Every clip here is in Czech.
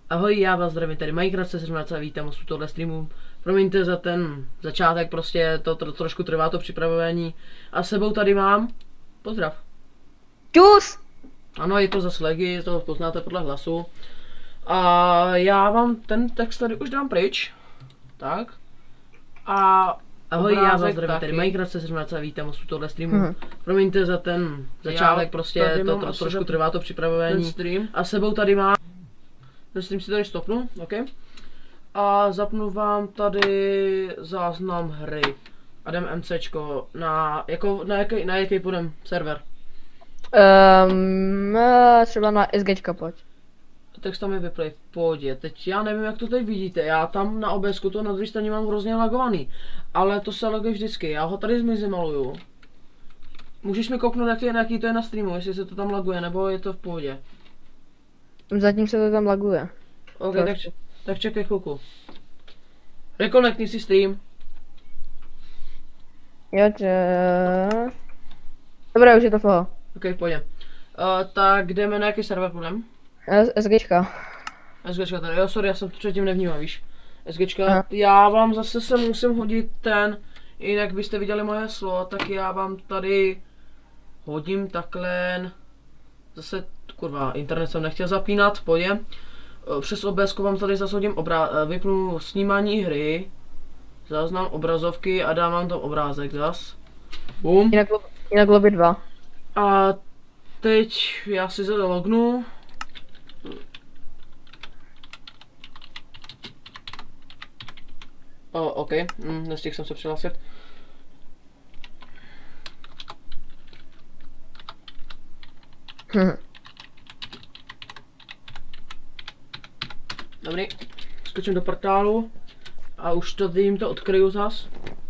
Ahoj, já vás zdravím, tady Minecraft se 17 a vítám vás u tohle streamu. Promiňte za ten začátek, prostě to trošku trvá to připravování. A s sebou tady mám, pozdrav. Čus! Ano, je to zase Legy, to poznáte podle hlasu. A já vám ten text tady už dám pryč. Tak. A ahoj, já vás zdravím, tady Minecraft se 17 a vítám vás u tohle streamu. Promiňte za ten začátek, prostě to trošku trvá to připravování. Stream. A s sebou tady mám. Ten stream si tady stopnu, OK. A zapnu vám tady záznam hry. A jdem MCčko na jaký půjdem server? Třeba na SGčka pojď. Text tam je vyplay v pohodě. Teď já nevím, jak to tady vidíte. Já tam na OBSku to na druhé straně mám hrozně lagovaný. Ale to se laguje vždycky. Já ho tady zmizimaluju. Můžeš mi kouknout, jaký to je na streamu, jestli se to tam laguje, nebo je to v pohodě? Zatím se to tam laguje. OK, tak čekaj chvilku. Rekonektni si stream. Jo, dobré, už je to toho. OK, pojďme. Tak jdeme na jaký server půjdem? SGčka. SGčka tady, jo sorry, já jsem to předtím nevnímal, víš. SGčka, já vám zase se musím hodit ten, jinak byste viděli moje heslo, tak já vám tady hodím takhle. Zase, kurva, internet jsem nechtěl zapínat, pojďme. Přes OBS vám tady zase hodím vypnu snímání hry, záznam obrazovky a dám vám tam obrázek zas. Bum. Jinak lobby 2. A teď já si lognu. OK, nestihl jsem se přihlásit. Dobrý, skočím do portálu a už to jim to odkryju zas.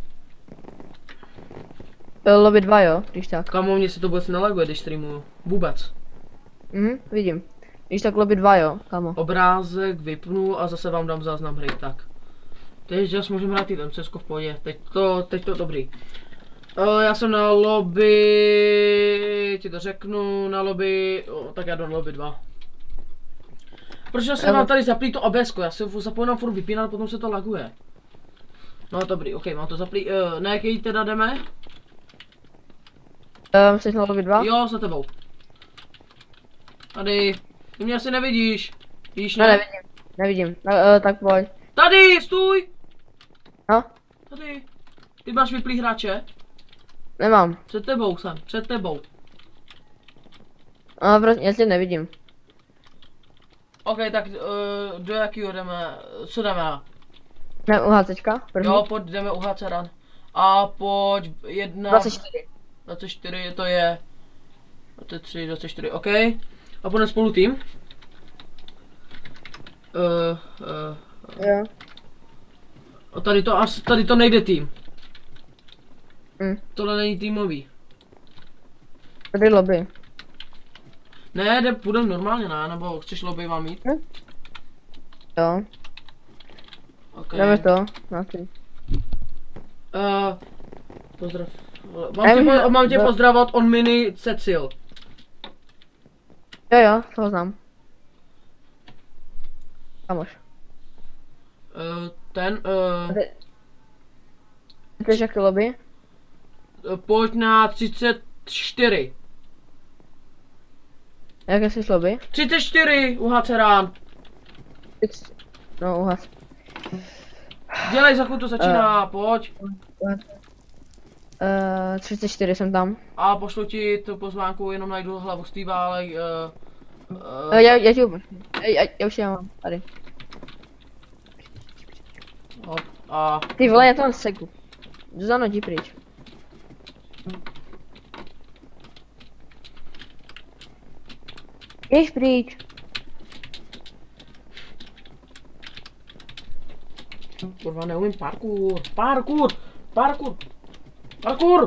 Lobby 2 jo, když tak. Kamo, mně se to vůbec nelaguje, když streamuju. Vůbec. Vidím. Když tak lobby 2 jo, kamo. Obrázek vypnu a zase vám dám záznam hry, tak. Teď zase můžeme hrát i MCsko v pohodě, teď to dobrý. Já jsem na lobby, ti to řeknu, na lobby, tak já jdu na lobby 2. Protože jsem mám tady zaplý to OBSko, já si zapomínám furt vypínat, potom se to laguje. No dobrý, OK, mám to zaplý, na jaký teda jdeme? Jsi na lobby 2? Jo, za tebou. Tady, ty mě asi nevidíš, víš ne? Nevidím, tak pojď. Tady, stůj! No? Tady, ty máš vyplý hráče? Nemám. Před tebou jsem, před tebou. Prostě, já tě nevidím. OK, tak do jakýho jdeme, co jdeme? Ne, UHCčka, první. Jo, pojď, jdeme UHC run. A pojď 24. 24 to je 23, 24, OK. A půjdeme spolu tým. Jo. A tady to nejde tým. Tohle není týmový. Tady lobby. Ne, půjdeme normálně, ne? Nebo chceš lobby vám mít? Jo. Okay. Jdeme to, na ty. Pozdrav. Mám tě pozdravovat on mini Cecil. Jo, toho znám. Kamoš. Ty jaký lobby? Pojď na 34. Jaké jsi lobby? 34, UHC rán. No, UHC. Dělej, za chvíli to začíná, pojď. 34 jsem tam. A pošlu ti tu pozvánku, jenom najdu hlavu Steva, ale... Já ti umožním. Já už je mám, tady. Ty vole, já tam segu. Zuzano, jdi pryč. Jdeš pryč. Kurva, neumím parkour. Parkour! Parkour! Parkour!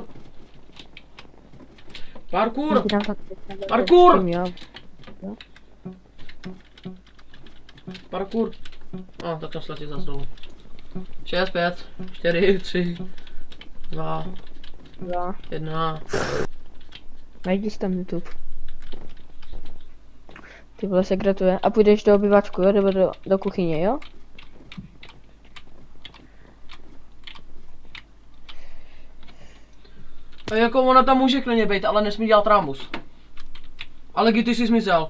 Parkour! Parkour! Parkour! Tak to sletí zase znovu. 6, 5, 4, 3, 2, 1. Najdi si tam YouTube. Ty vole sekretuje. A půjdeš do obyvačku, jo? Nebo do kuchyně, jo? A jako ona tam může klidně být, ale nesmí dělat rámus. Ale kdy ty jsi zmizel?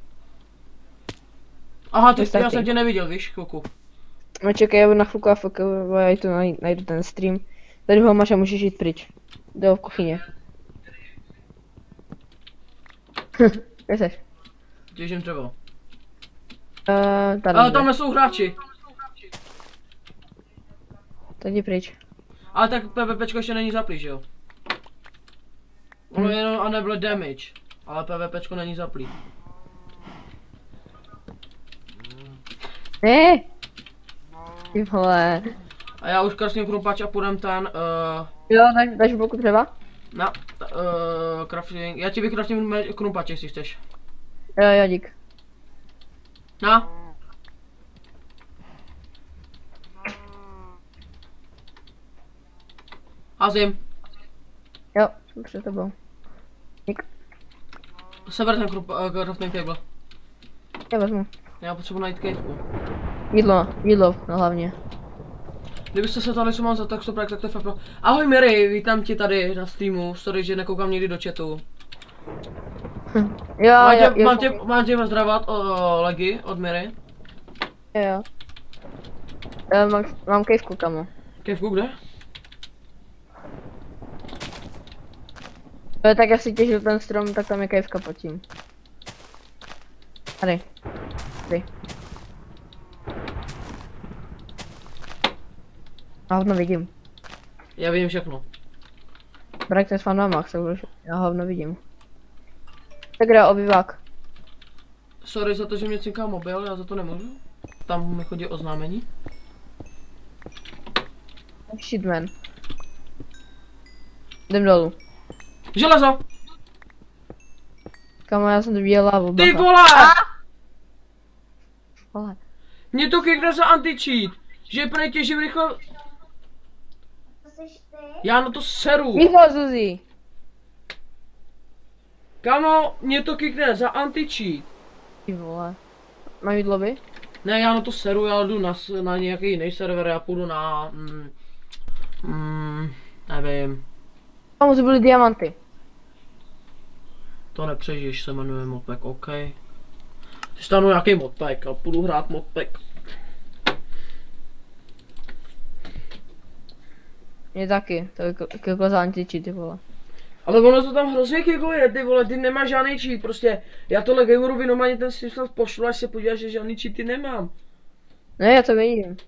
Aha, já jsem tě neviděl, víš, chvilku. No čekaj, já budu na chvilku AFK, já tu najdu ten stream. Tady ho máš a můžeš jít pryč. Do kuchyně. Kde seš? Těžím dřevo. Tady. Ale tam jsou hráči. Tak jdi pryč. Ale tak PvPčko ještě není zaplý, že jo? Ono jenom enable damage. Ale PvPčko není zaplý. Ne. Ty vole. A já už krasně krumpač a půjdem ten, Jo, dáš bloku třeba? na, crafting, já ti vykraftím krumpač, jestli chceš. Jo, dík. Na. Hazím. Jo, jsem před tebou. Dík. Seber ten crafting table. Já vezmu. Já potřebuji najít caveku. Jídlo, no hlavně. Kdybyste se tady co mám za texto projekt, tak to je fakt. Ahoj Mary, vítám tě tady na streamu. Sorry, že nekoukám nikdy do chatu. Jo, Mám tě pozdravat Legy od Mary. Jo. Mám kejvku, kamo. Kejvku kde? Tak jak si těžil ten strom, tak tam je kejvka pod tím. Tady. Já hovno vidím. Já vidím všechno. Brak ten fan Max, já hovno vidím. Tak kde obyvák? Sorry za to, že mě cinká mobil, já za to nemůžu. Tam mi chodí oznámení. Shitman. Jdem dolů. Železo! Kamo, já jsem to viděl lávu. Ty vole! Vole. Mě to klikne za anti-cheat. Že prej těžím rychle. Já na to seru. Micho, Zuzi. Kamo, mě to klikne za anti-cheat. Ty vole. Mám jít lobby? Ne, já na to seru, já jdu na nějaký jiný server, já půjdu na... nevím. Kamo, to byly diamanty. To nepřežiješ, se jmenuje modpack, OK. Si stanu nějaký modpack a půjdu hrát modpack. Mě taky, to je jako za anti-cheat, ty vole. Ale ono to tam hrozně kikuje, ty vole, ty nemáš žádný cheat, prostě. Já tohle gamerovi normálně ten stream snad pošlu, až se podíváš, že žádný cheaty nemám. Ne, já to vidím.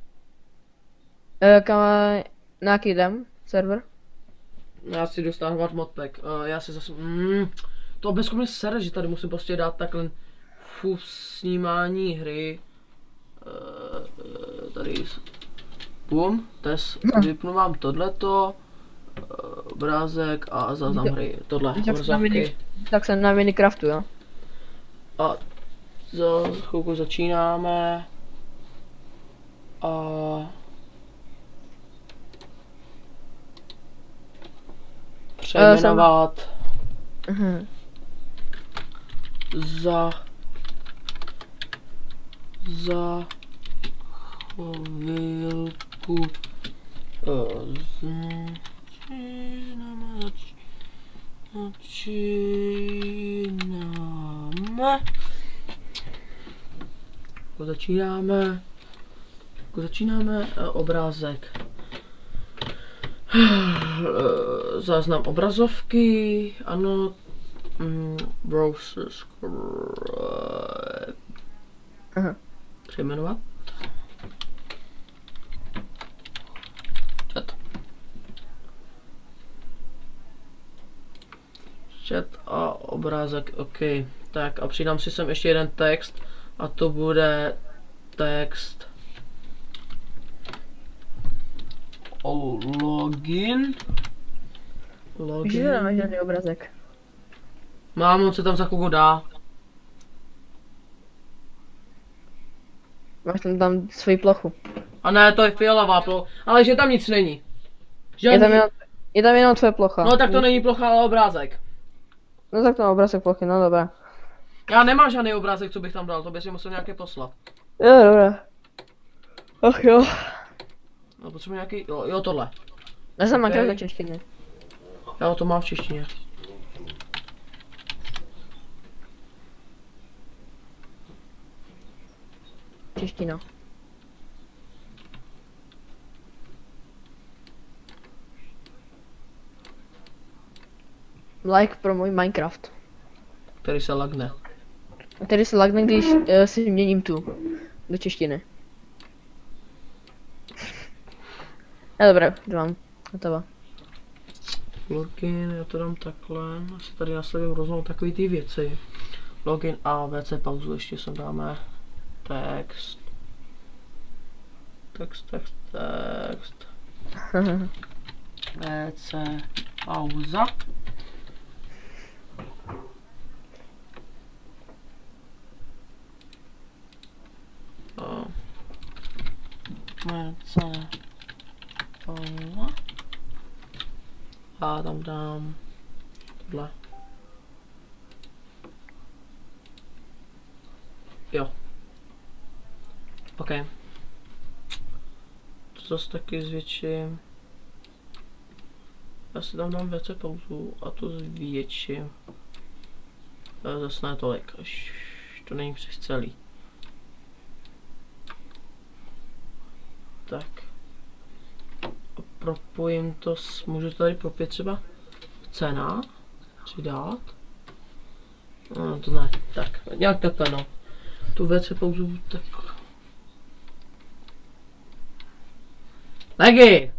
Kam, na jaký jdem? Server? Já si jdu stáhnout modpack, já si zase... to bez mě sere, že tady musím prostě dát takhle snímání hry. Tady... Bum, test, vypnu vám tohleto. Obrázek a záznam hry, tohle, obrazovky. Tak jsem na Minecraftu, jo? A za chvilku začínáme. A... přejmenovat za chvilku začínáme obrázek. Záznam obrazovky, ano, browser přejmenovat. Chat a obrázek, OK. Tak a přidám si sem ještě jeden text a to bude text o login. Víš, že nemáš žádný obrazek. Mám, on se tam za chvilku dá. Máš tam svoji plochu. A ne, to je fialová plocha, ale že tam nic není. Žádný... Je tam jenom tvoje plocha. No tak to není plocha, ale obrázek. No tak to obrázek plochy, no dobré. Já nemám žádný obrázek, co bych tam dal, to bys mi musel nějaké poslat. Jo, dobré. Ach jo. No potřebuji nějaký, jo tohle. Já jsem Okay. Minecraft do češtiny. Já to mám v češtině. Čeština. Like pro můj Minecraft. Který se lagne. A tady se lagne, když si měním tu do češtiny. Dobré, dám. Hotovo. Login, já to dám takhle. Asi tady nastavím různou takový ty věci. Login a WC pauzu ještě sem dáme. Text. Text. WC pauza. WC pauza. A tam dám tohle. Jo. OK. To zase taky zvětším. Já si tam dám WC pauzu a to zvětším. Zase ne tolik, až to není přes celý. Tak. A propojím to s, můžu tady propět třeba cena, přidat. No to ne, tak, nějak takhle no. Tu WC pauzu tak. Legi!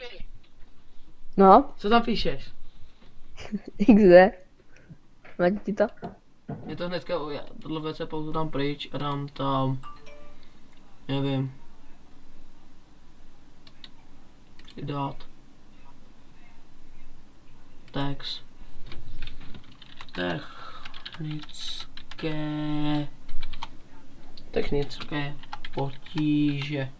No, Co tam píšeš? XD. Máte ti to? Je to hnedka, já tohle WC pauzu dám pryč a dám tam, nevím. Přidat. Text. Technické potíže.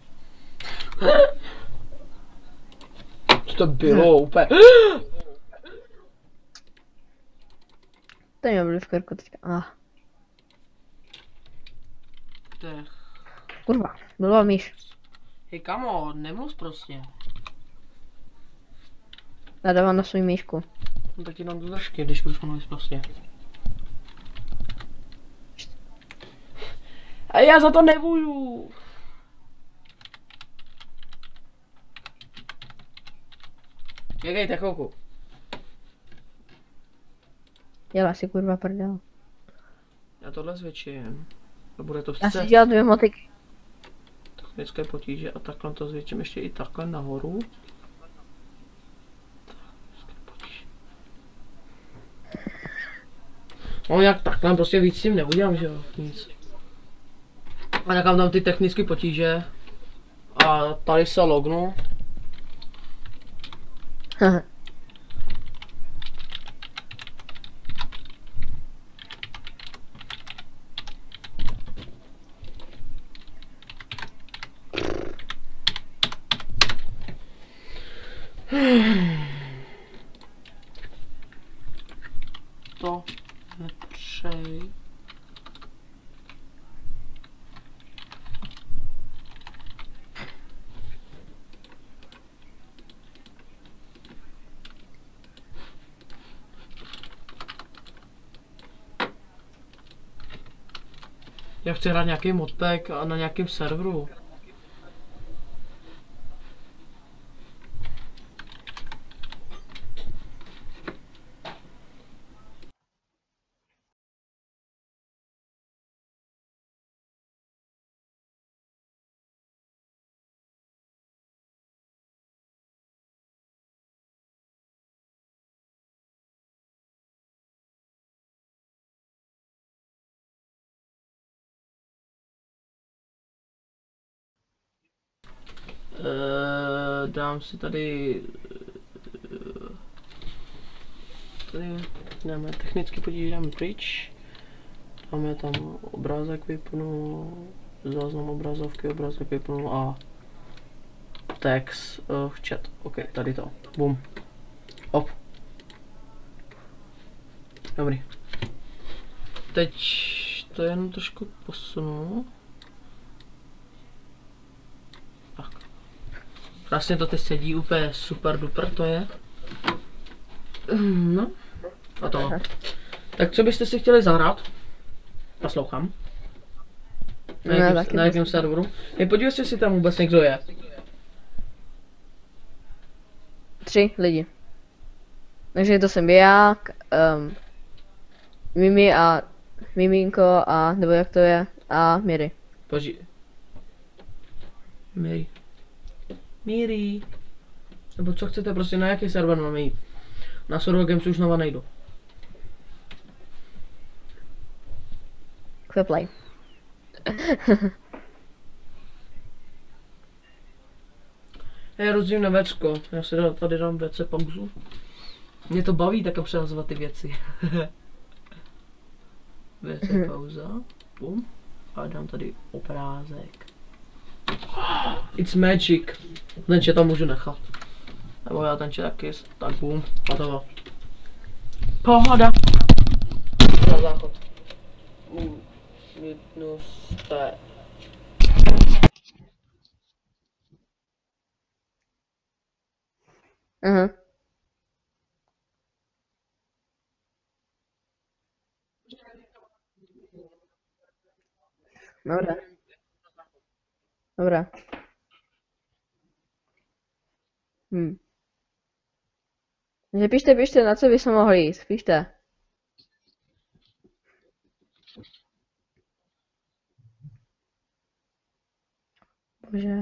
Co to bylo úplně? To mě byli v krku teďka. Kurva, byla myš. Hej kamo, nemluv prostě. Já dávám na svou myšku. No tak ti dám do držky, když budeš mluvit prostě. A já za to nemůžu. Jakejte chvilku. Dělá si kurva prdel. Já tohle zvětším. A bude to Já si vstřed. dělal 2 motiky. Technické potíže a takhle to zvětším ještě i takhle nahoru. No jak takhle, prostě víc s tím neudělám, že jo, nic. A nekám tam ty technické potíže. A tady se lognu. To nepřej. Já chci hrát nějaký modpack a na nějakém serveru. Dám si tady dáme technicky potíže, dáme pryč. Dáme tam obrázek vypnu, záznam obrazovky, obrázek vypnu a text, chat, ok, tady to, bum, op. Dobrý. Teď to jen trošku posunu. Tak. Vlastně to teď sedí úplně super duper, to je. No. A to. Tak co byste si chtěli zahrát? Naslouchám. Na jakém serveru? Podívej se, jestli tam vůbec někdo je. 3 lidi. Takže to jsem já, Mimi a Miminko a nebo jak to je a Miri. Miri. Nebo co chcete, prostě na jaký server máme jít? Na Survival Games už znova nejdu. Quiplay. Já rozdím na vecko, já si tady dám vece pauzu. Mě to baví tak přehazovat ty věci. Vece pauza, bum, a dám tady obrázek. It's magic. Ten chat tam můžu nechat. Nebo já ten chat taky, tak bum, a to. Pohoda. Na záchod. Jste. Aha. Dobrá. Dobrá. Takže pište, na co by se mohli jít, pište. Bože.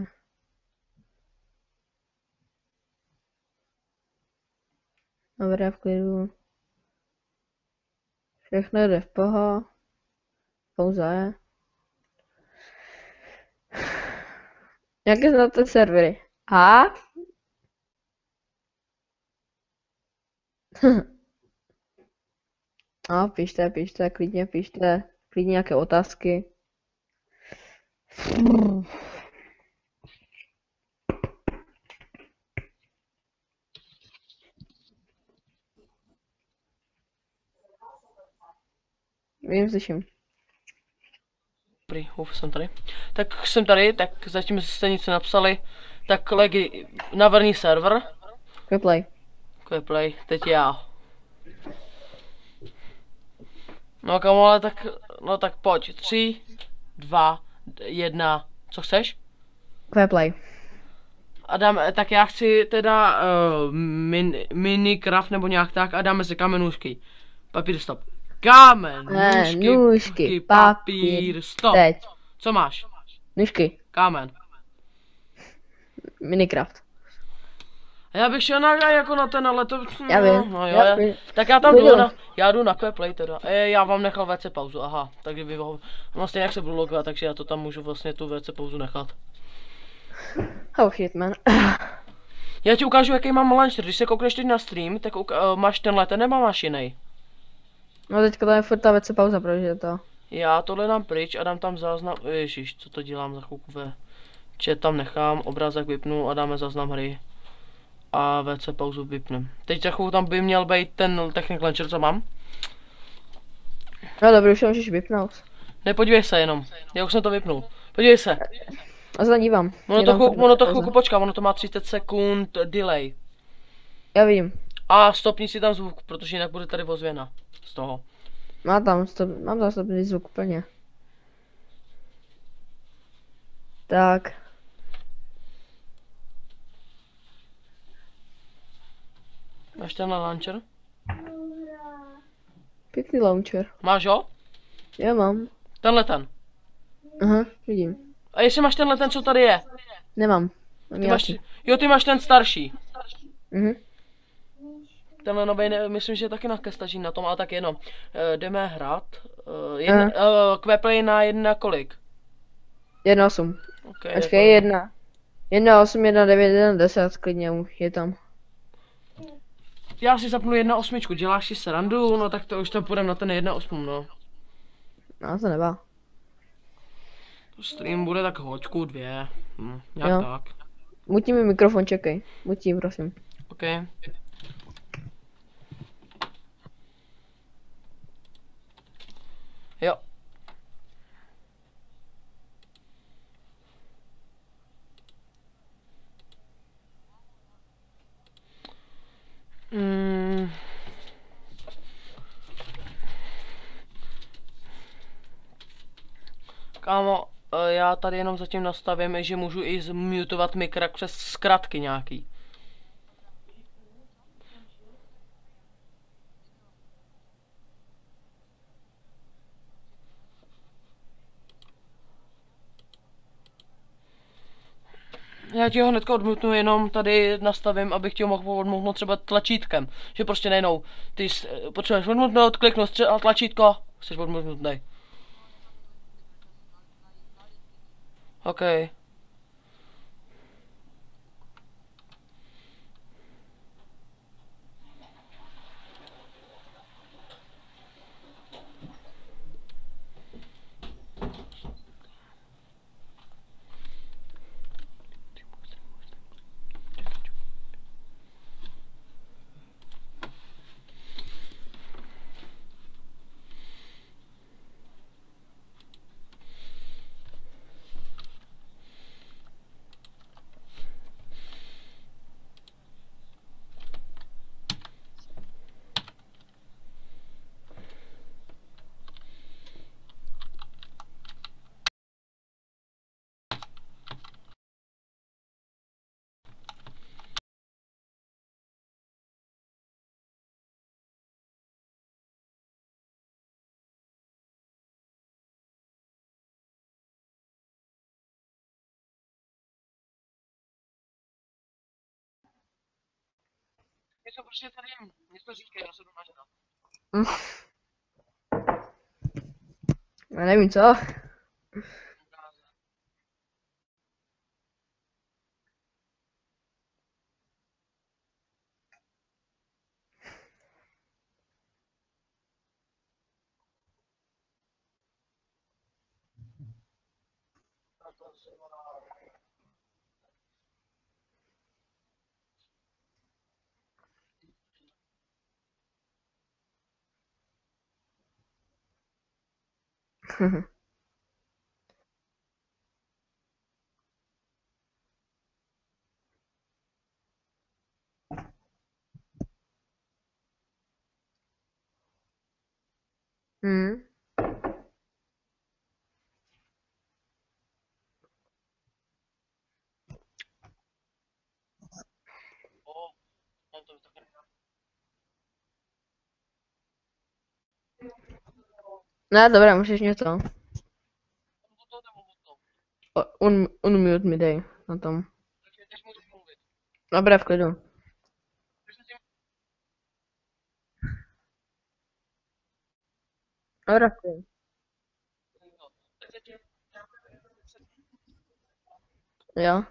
Dobré, v klidu. Všechno jde v poho. Pouze je. Jaké znáte servery? A? No, pište, klidně pište. Klidně nějaké otázky. Vím, slyším. Dobrý, jsem tady. Tak jsem tady, tak zatím jste nic napsali. Tak legi, navrní server. Quiplay, teď já. No kamo, ale tak, no tak pojď. 3, 2, 1, co chceš? Quiplay. A dáme, tak já chci teda Minecraft nebo nějak tak a dáme si kamenůžky. Papír, stop. Kámen, nůžky, papír, stop. Teď. Co máš? Nůžky. Kámen. Minecraft. Já bych šel jako na ten, ale to... Já vím. No, jo, tak já tam jdu já jdu na Quiplay teda. Já vám nechal WC pauzu, aha. Takže vy no stejně jak se budu logovat, takže já to tam můžu vlastně tu WC pauzu nechat. Oh shit, man. Já ti ukážu, jaký mám launcher. Když se koukneš teď na stream, tak máš tenhle, ten nebo máš jiný? No teďka to je furt ta WC pauza, protože to... Já tohle dám pryč a dám tam záznam, ježiš, co to dělám za chvilku chat tam nechám, obrázek vypnu a dáme záznam hry. A WC pauzu vypnem. Teď za chvilku tam by měl být ten Technic Launcher, co mám. No dobrý, už ho můžeš vypnout. Nepodívej se jenom, já už jsem to vypnul. Podívej se. A se dívám. Ono to chvilku počká, ono to má 30 sekund delay. Já vidím. A stopni si tam zvuk, protože jinak bude tady ozvěna z toho. Mám tam stopný zvuk úplně. Tak. Máš tenhle launcher? Pěkný launcher. Máš ho? Já mám. Tenhle ten. Aha, vidím. A jestli máš tenhle ten, co tady je? Nemám. Ty máš ten starší. Mhm. Tenhle nový, myslím, že je taky staží na tom, ale tak jenom. Jdeme hrát. Quiplay na 1 kolik? 1.8. Okay, Počkej, 1. 1.8, 1.9, 1.10, klidně je tam. Já si zapnu 1.8, děláš si srandu, no tak to už tam půjdem na ten 1.8, no. No to nebá. Stream bude tak hoďku 2, nějak tak. Mutí mi mikrofon, čekej. Mutí, prosím. OK. Jo. Kámo, já tady jenom zatím nastavím, že můžu i zmutovat mikrofon přes zkratky nějaký. Já ti ho hnedka odmutnu, jenom tady nastavím, abych ti ho mohl odmutnout třeba tlačítkem. Že prostě nejenom, ty potřebuješ odmutnout, kliknu tlačítko, jsi odmutnutý. OK. Něco prostě tady jim, něco říkej, já se jdu nažrat. Já nevím co. Hmm. Mám to taky. Ne, dobré, můžeš něco. Unmute mi dej na tom. Dobré, v klidu. Dobré, v klidu. Jo.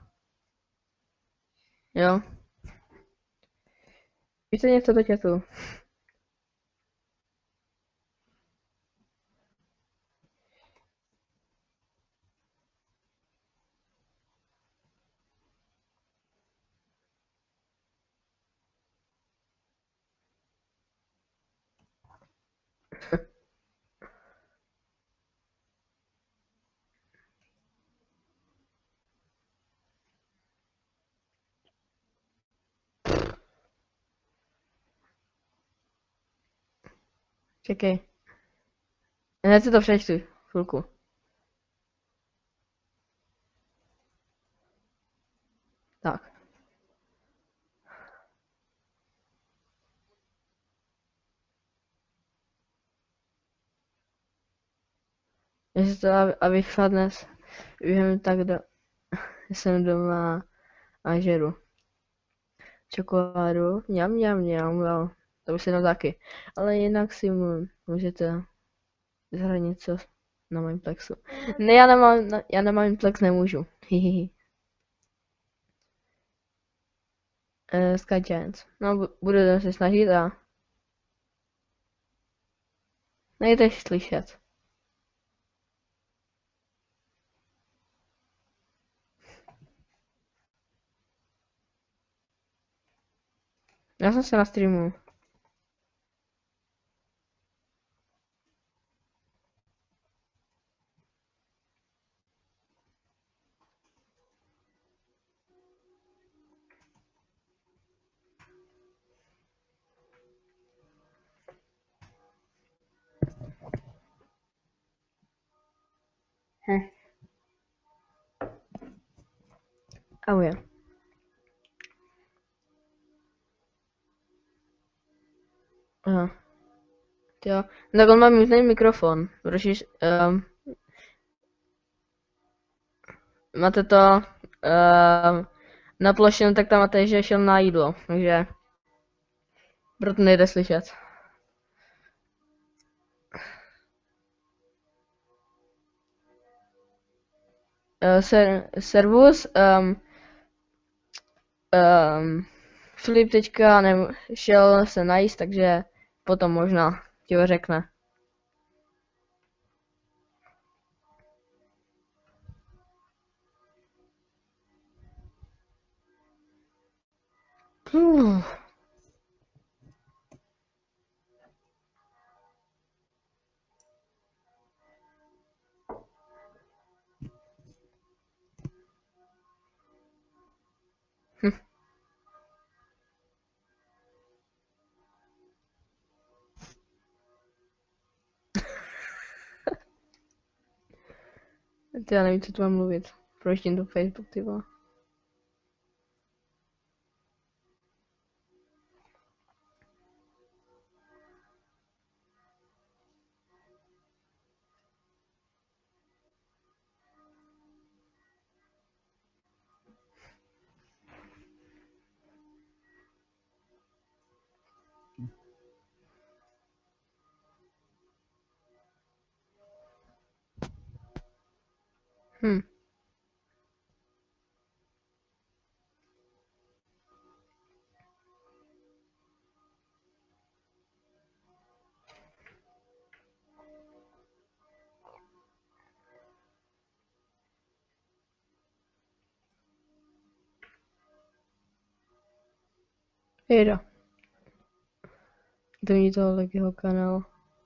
Jo. Víš něco do chatu? Čekej. Hned si to přečtu. Chvilku. Tak. Jestli to, abych šla dnes během tak jsem doma a žeru čokoládu, mňam, jo, to by se dám taky. Ale jinak si můžete zahrát něco na mém plexu. Ne, já na mém plex nemůžu. Hihihi. Sky Giants. No, budu se snažit a nejdeš slyšet. Já jsem se na streamu. Ahoj. Aha. Jo. Tak on má mutný mikrofon, protože máte to na plošinu, tak tam máte, že šel na jídlo, takže proto nejde slyšet. Servus, Filip teďka šel se najíst, takže potom možná ti ho řekne. Já nevím, co tu mám mluvit. Proč do Facebook, ty vole. Jejda. To není to jeho kanál.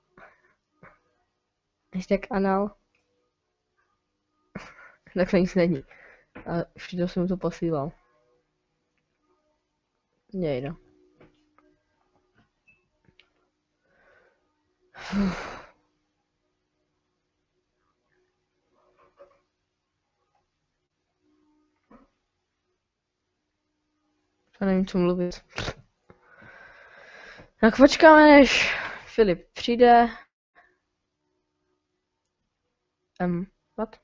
Hashtag anal. Takhle nic není. A všude jsem mu to posílal. Jejda. Já nevím, co mluvit. Tak počkáme, než Filip přijde. What?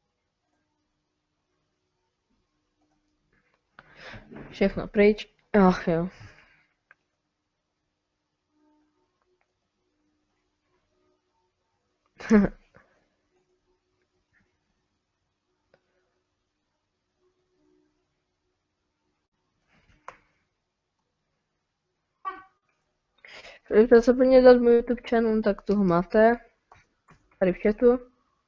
Všechno pryč. Ach jo. Kdybyste se plně dát můj YouTube channel, tak tu ho máte. Tady v chatu.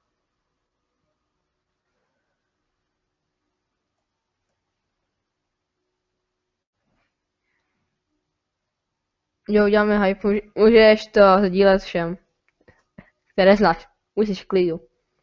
Jo, uděláme hype, můžeš to sdílet všem, které znáš. Musíš v klidu.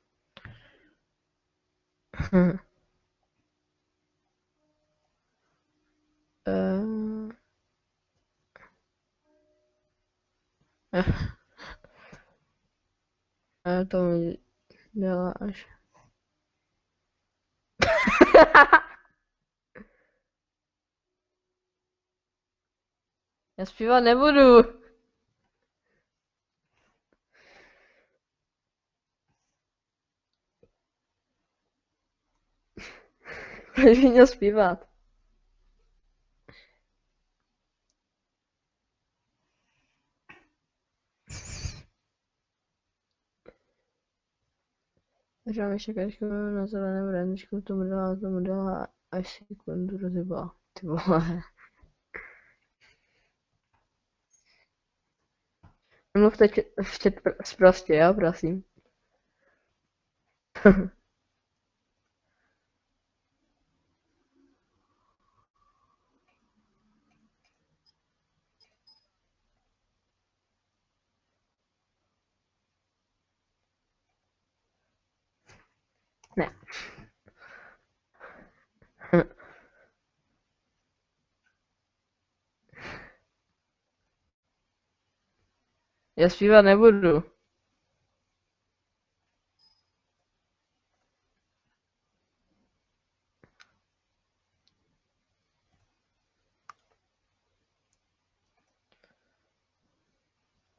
To mi děláš. Já zpívat nebudu. Proč by měl zpívat? Takže mám ještě kačku na zeleném randičku, tomu dala až sekundu rozjebala. Ty vole. Mluvte v chat prostě, jo, prosím. Ne. Já zpívat nebudu.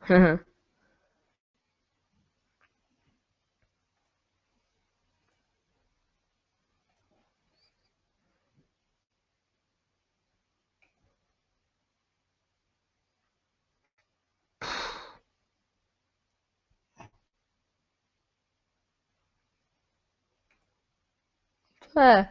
Co je?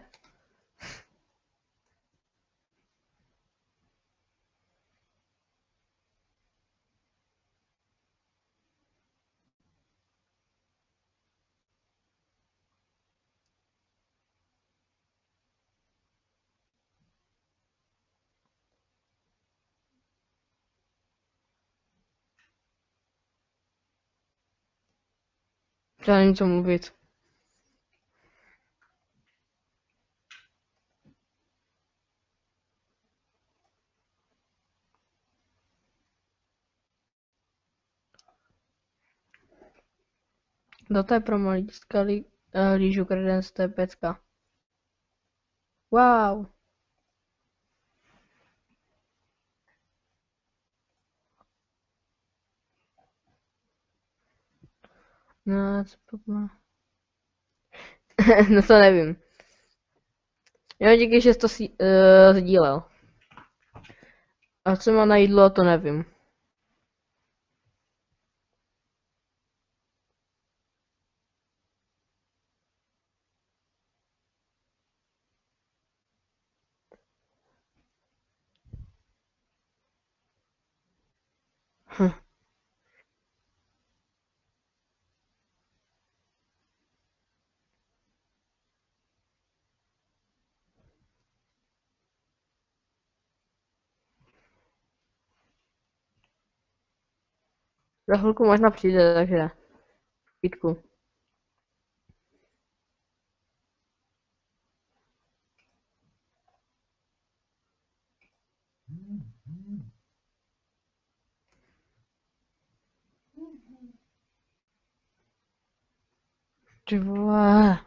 Já nevím, co mluvit. No to je pro malíčka rýžu kredence, to je pecka. Wow. No, co pak má? No to nevím. Jo, díky, že jsi to sdílel. A co má na jídlo, to nevím. Hm. Za chvilku možná přijde, takže pítku. Ty vole.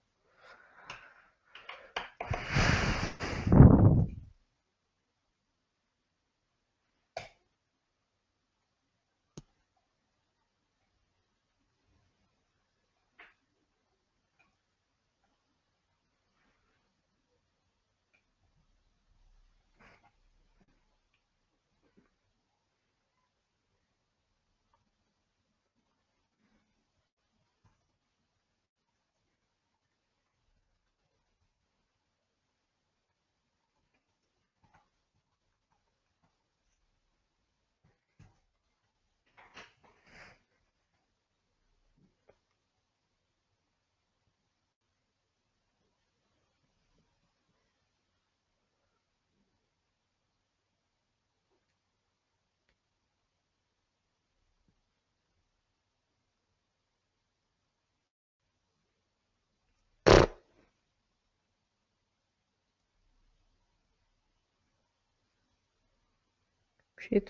Shit.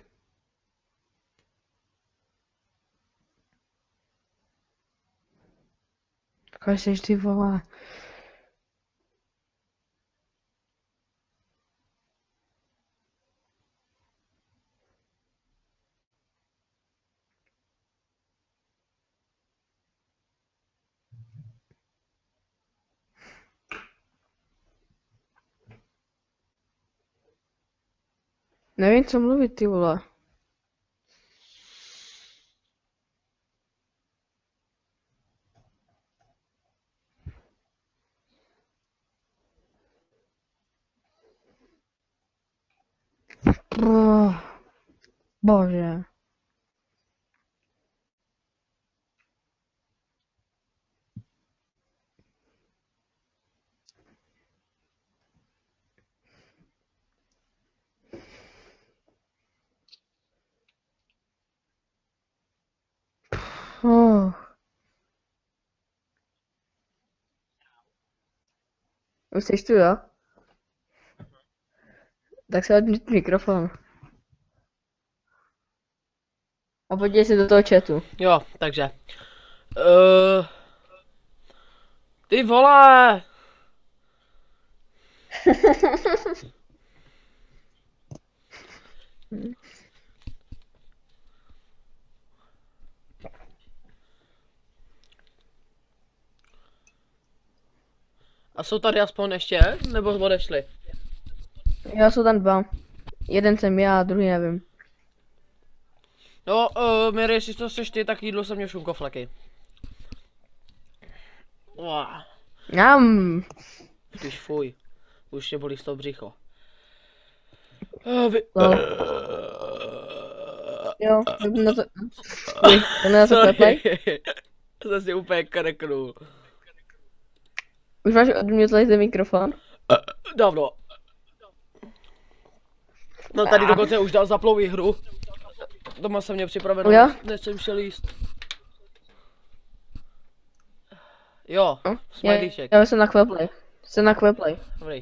Kaj seš ty vole. Nevím, co mluvit, ty vole. Bože. Oh. Už jsi tu, jo? Tak se odmít mikrofon. A podívej se do toho chatu. Jo, takže. Ty vole! A jsou tady aspoň ještě? Nebo odešli? Já jsou tam dva. Jeden jsem já, druhý nevím. No, Mary, jestli to seš ty, tak jídlo jsem měl šunkofleky. Když fuj. Už tě bolí z toho břicho. Jo, na to... To na to klepej. Jsem si úplně kreknul. Už máš od mě ten mikrofon? Dávno. No tady dokonce už dal zaplou hru. Doma jsem měl připraveno, než jsem šel jíst. Jo, smajlíček. Já jsem na Quaplay. Jsem na Quaplay. Dobrý.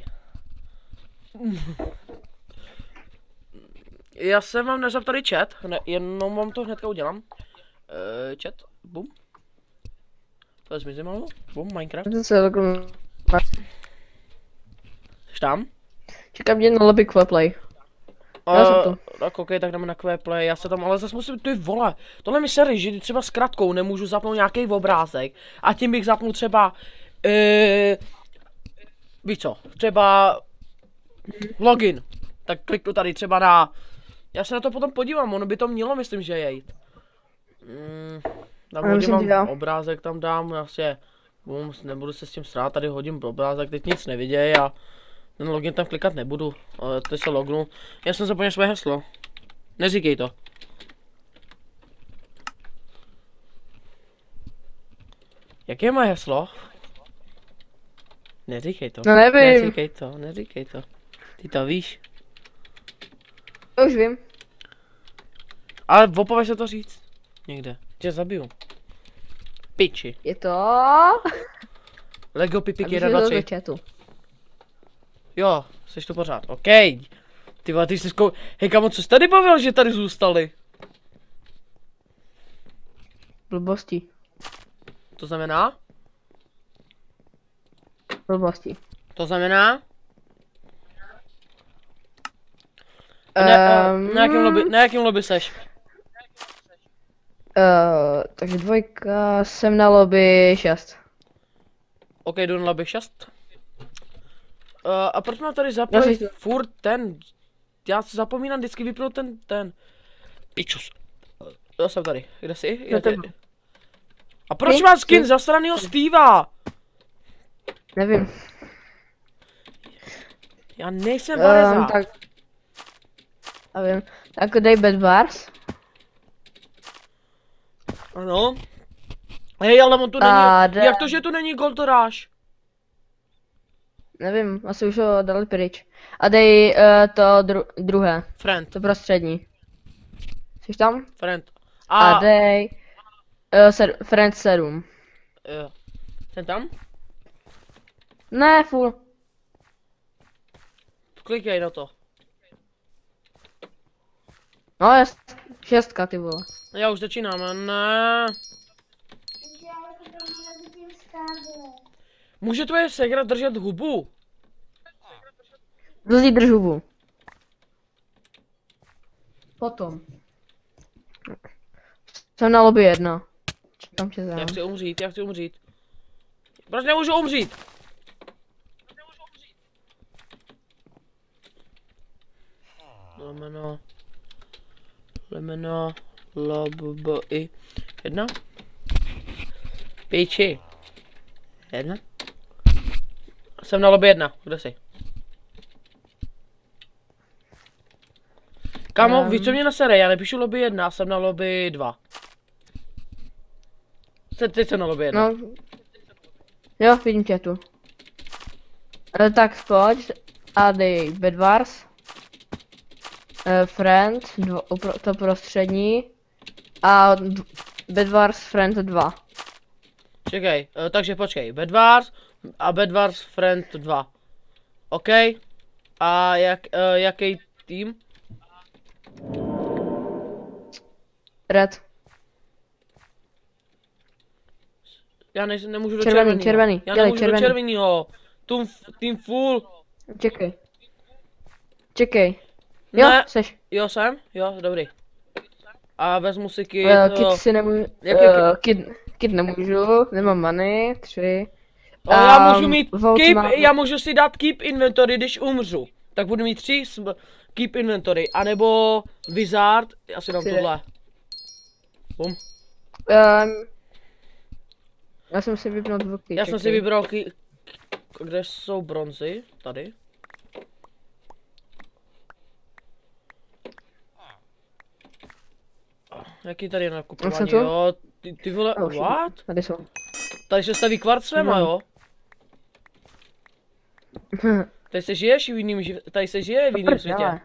Já jsem vám nezap tady chat, jenom vám to hnedka udělám. Chat, bum. To je zmizí malou, bum, Minecraft. Jsi tam? Čekám mě na lobby Quaplay. Tak ok, tak jdeme na Quaplay, já se tam, ale zase musím, ty vole, tohle mi sere, že třeba s kratkou nemůžu zapnout nějaký obrázek a tím bych zapnul třeba, víš co, třeba login, tak kliknu tady třeba na, já se na to potom podívám, ono by to mělo, myslím, že jejít. Tam hodím obrázek, tam dám, vlastně, nebudu se s tím srát, tady hodím obrázek, teď nic neviděj a ten login tam klikat nebudu, ale teď se lognu. Já jsem zapomněl své heslo. Neříkej to. Jaké je moje heslo? Neříkej to. No nevím. Neříkej to. Ty to víš. Už vím. Ale opovaž se to říct. Někde. Tě zabiju. Piči. Je to... Lego Pipik 1, 2, 3. Jo, jsi tu pořád, OK. Ty vole, ty jsi hej kamo, co jsi tady bavil, že tady zůstali? Blbosti. To znamená? Blbosti. To znamená? Na jakém lobby seš? Takže dvojka, jsem na lobby 6. OK, jdu na lobby 6. A proč mám tady zapojit furt ten? Já si zapomínám vždycky vypnout ten. Pičus. Já jsem tady, kde jsi? A proč má skin zasranýho Steva? Nevím. Já nejsem Vareza. Tak... Nevím. Tak dej Bad Wars. Ano. Hej, ale on tu není. Jak to, že tu není Goldoráš? Nevím, asi už ho dali pryč. A dej to druhé. Friend. To prostřední. Jsi tam? Friend. A dej Friend 7. Jo. Jsem tam? Ne, full. Klikej na to. No je 6, ty vole. Já už začínám, ne. Může tvoje segra držet hubu? Dozí drž hubu. Potom. Jsem na lobby 1. Čekám tě za. Já chci umřít. Proč nemůžu umřít? Lemeno, lobby 1. Píči. 1. Jsem na lobby 1, kde jsi? Kámo, víš co mě nasere, já nepíšu lobby 1, jsem na lobby 2. Teď jsem na lobby 1. No. Jo, vidím tě tu. Tak pojď a dej Bad Wars. Friend, to prostřední. A Bad Wars Friend 2. Čekej, takže počkej, Bad Wars a Bad Wars Friend 2. OK. A jaký tým? Red. Já nemůžu do červený. Já nemůžu do červenýho. Tým full. Čekej. Jo, ne. Seš. Jo, jsem? Jo, dobrý. A vezmu si kit si nemůžu. Kit nemůžu, nemám money, 3. Ale já můžu mít Vault má- já můžu si dát keep inventory, když umřu. Tak budu mít 3 keep inventory, anebo wizard, já si dám Si tohle. Bum. Já jsem si vypnul dvůrky. Já jsem si vybral kde jsou bronzy, tady. Jaký tady je nakupování, tu? jo, ty vole, what? Tady jsou. Tady se staví kvarcvema, jo? Tady se žiješ v jiným tady se žije v jiném světě.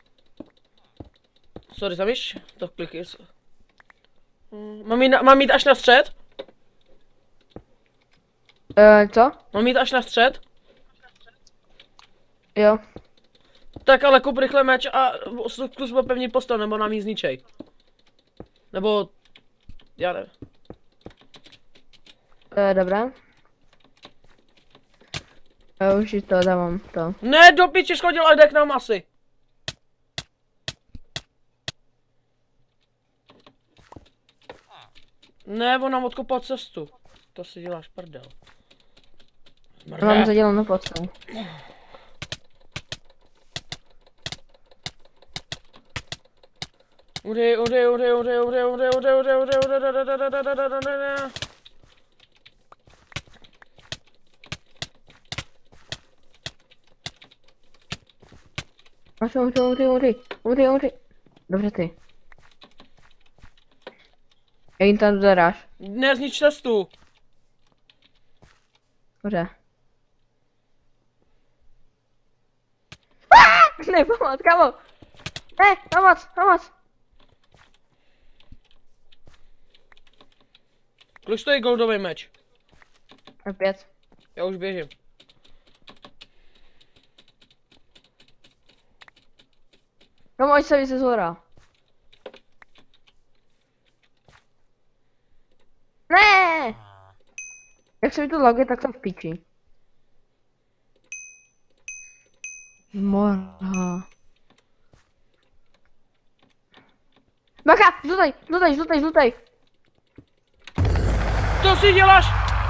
Sorry, zamíš? To kliky. Mám jít až na střed? Co? Mám jít až na střed? Jo. Tak ale kup rychle meč a zkus pevně postav, nebo nám jí zničej. Nebo... Já nevím. Dobré. Já už si to dávám, to. Ne, do piči schodil a jde k nám asi. Ne, on nám odkopal cestu. To si děláš prdel. Mám zadělanou podstavu. Udej. Umři. Dobře ty. Jak jim tam zadáš? Neznič cestu. Dobře. Ne, pomoc, kamo! Ne, pomoc! Kolik stojí goldový meč? Opět. Já už běžím. Kamo, ať se více zhora. Ne! Jak se mi to laguje, tak jsem v piči. Morha. Bacha, zlutaj. Co si děláš?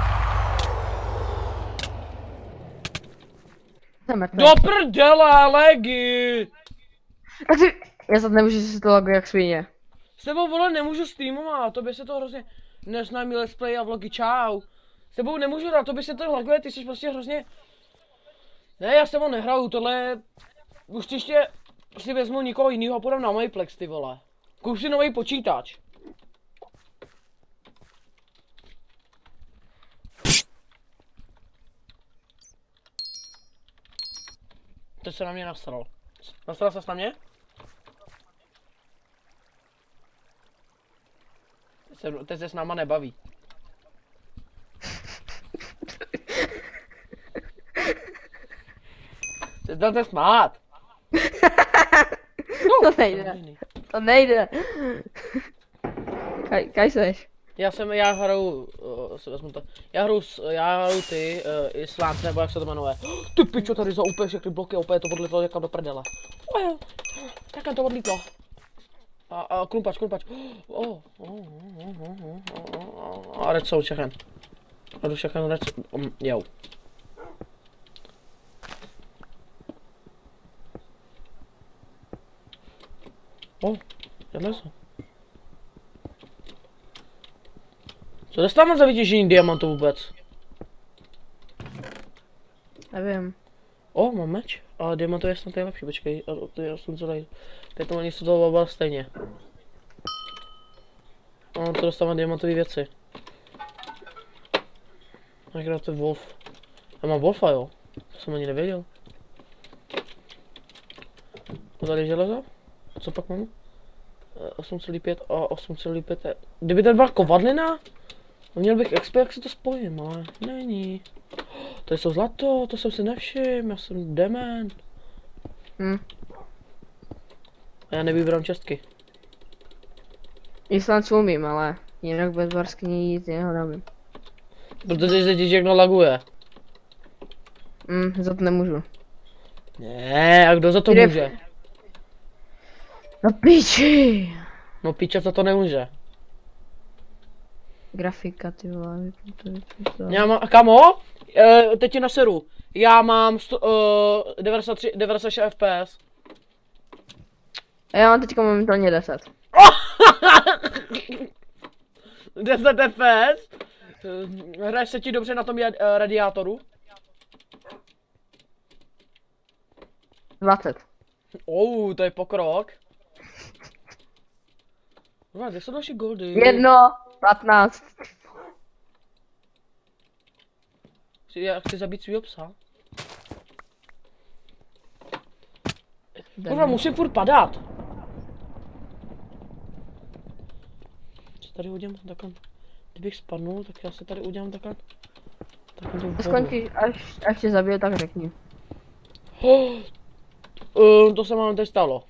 Jsem mrtvý. Do prdele, legy! Tak si... Já snad nemůžu si to laguje jak svině. S tebou, vole, nemůžu streamovat, to by se to hrozně... Neznámý let's play a vlogy, čau. S tebou nemůžu hrát, to by se to laguje, ty jsi prostě hrozně... Ne, já s tebou nehraju, tohle... Už příště si vezmu nikoho jiného a půjdem na Mayplex, ty vole. Kup si nový počítač. Teď se na mě nasral. Nasral ses na mě? Teď se s náma nebaví. Teď dáte smát. To nejde. Kaj seš? Já hraju, si vezmu to. Já hraju ty, Island, nebo jak se to jmenuje. Ty pičo, tady za úplně všechny bloky, opět to odlítlo někam do prdele. Takhle to odlítlo. A klumpač. A redstone všechen. Jdu všechen redstone, jo. Jadle se. Co dostávám za vytěžení diamantu vůbec? Nevím. Mám meč, ale diamantu je snad nejlepší, počkej, a to je 8 celý. Teď to ani se toho obal stejně. To dostávám diamantové věci. Jak to je Wolf. Já mám Wolfa, jo? To jsem ani nevěděl. Tady železo? Co pak mám? 8,5 a 8,5. Kdyby to byla kovadlina, měl bych XP, jak si to spojím, ale není. To jsou zlato, to jsem si nevšiml, já jsem dement. A já nevybírám čestky. Island umím, ale jinak bez barskní nic jiného nevím. Protože se ti všechno laguje. Za to nemůžu. Ne, a kdo za to může? No piči! No píča za to nemůže. Grafika, ty vole, to. Já mám, kamo, teď ti naseru. Já mám 96 FPS. A já mám teďka momentálně 10. 10 FPS? Hraje se ti dobře na tom radiátoru? 20. To je pokrok. Kde jsou další goldy? 15. Já chci zabít svýho psa. Kurva, musím furt padat. Co tady udělám takhle? Kdybych spadnul, tak já se tady udělám takhle. Skončíš, až tě zabiju, tak řekni. To se vám teď stalo.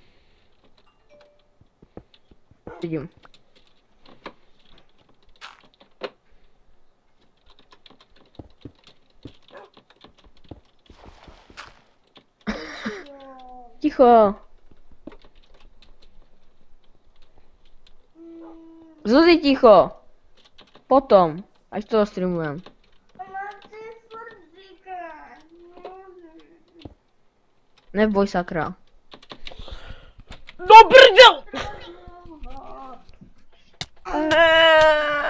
Vidím. Ticho. Zuzi, ticho. Potom, až to streamujem. Neboj, sakra. Do brdel! Ne.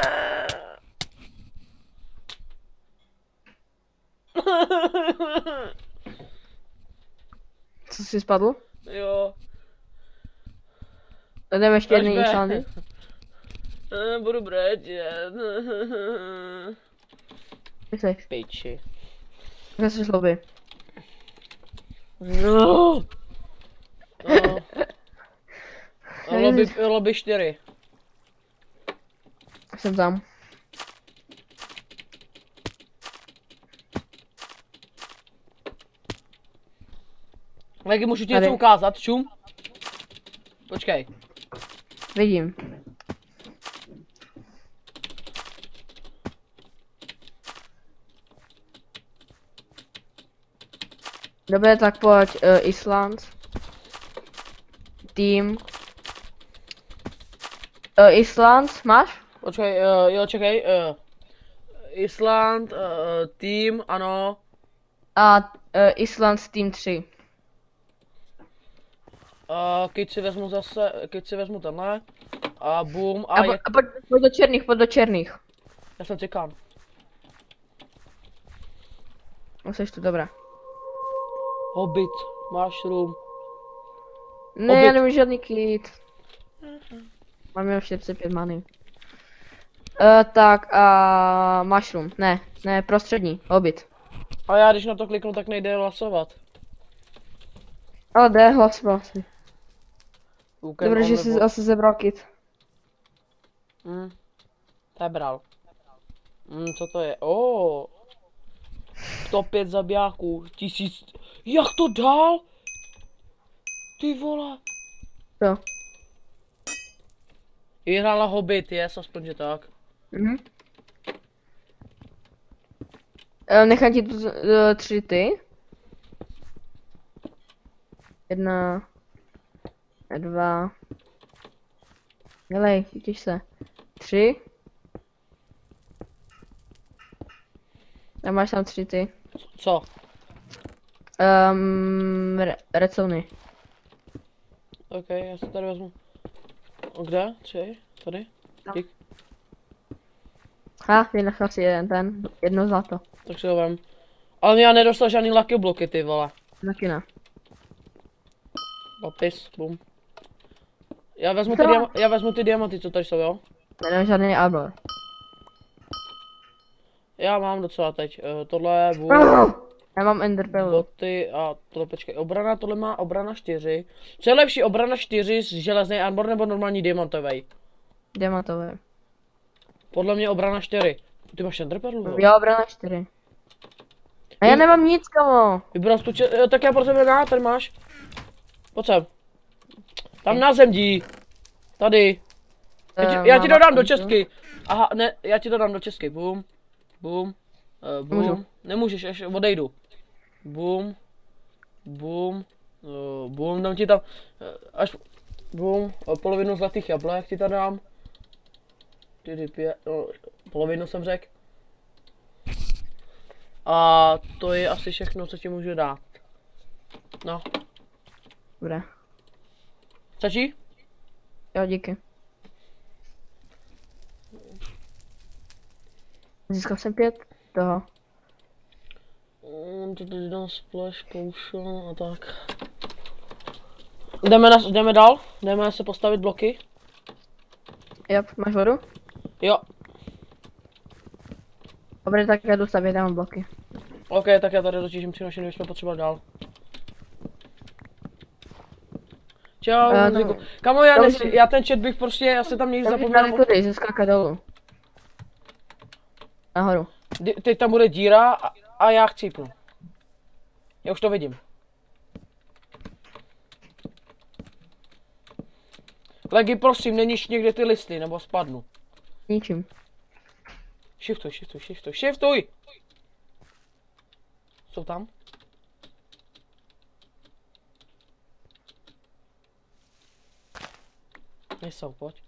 Co jsi spadl? Jo. Jdeme ještě jedný šandy. Budu brečet. Jsi. Piči. Kde jsi lobby? No. Lobby 4. Jsem tam. Legy, můžu ti něco ukázat, čum? Počkej. Vidím. Dobře, tak pojď, Island. Tým. Island, máš? Počkej, jo, čekej. Island, tým, ano. A Island Team 3. Keď si vezmu tenhle. A boom, A pojď do černých, Já jsem čekám. Musíš to dobré. Hobbit, mushroom. Ne, Hobbit. já nemůžu žádný kit. Mám jenom 45 many. Tak a mushroom, ne, prostřední, Hobbit. A já když na to kliknu, tak nejde hlasovat. Ale jde, hlasoval si. Dobře, že jsi asi zebral kit. Sebral. Co to je? 105 zabijáků, 1000. Jak to dál? Ty vole. Co? Vyhrála Hobbit, aspoň že tak. Nechám ti tu 3 ty. 1, 2. Dělej, chytíš se. 3. A máš tam 3 ty. Co? Redstone. OK, já se tady vezmu. Kde? 3? Tady? Dík. Vynechal si jedno zlato. Tak si ho vem. Ale já nedostal žádný lucky bloky, ty vole. Taky ne. Lapis, boom. Já vezmu ty diamanty, co tady jsou, jo? Nemám žádný arbor. Já mám docela teď. Tohle je boom. Já mám enderpearl. Boty a tohle, počkej, obrana, tohle má obrana 4. Co je lepší, obrana 4 z železný armor nebo normální diamantový? Diamantové. Podle mě obrana 4. Ty máš enderpearl? Já obrana 4. A já nemám nic, kamo. Vybral jsi tu tak já pro tebe tady máš. Pojď sem. Tam na zem. Tady. Já ti dodám do česky. Aha, ne, já ti dodám do česky. Boom. Boom. Boom. Nemůžeš, až odejdu. Boom. Boom. Boom, dám ti tam. Až. Boom. Polovinu zlatých jablek ti tam dám. Polovinu jsem řekl. A to je asi všechno, co ti můžu dát. No. Dobré. Stačí? Jo, díky. Získal jsem 5 toho. To teď dám splash, potion a tak. Jdeme dál? Jdeme se postavit bloky? Jo, máš vodu? Jo. Dobré, tak já jdu stavět, dám bloky. OK, tak já tady dotížím přinošení, když jsme potřebovali dál. Čau, Honziku. No. Kamo, já ten chat bych prostě, já se tam někdy zapomněl. Tady tudy, zeskákat dolů. Nahoru. Teď tam bude díra a já chcípnu. Já už to vidím. Legi, prosím, neníž někde ty listy, nebo spadnu. Ničím. Shiftuj! Jsou tam? Nejsou, pojď.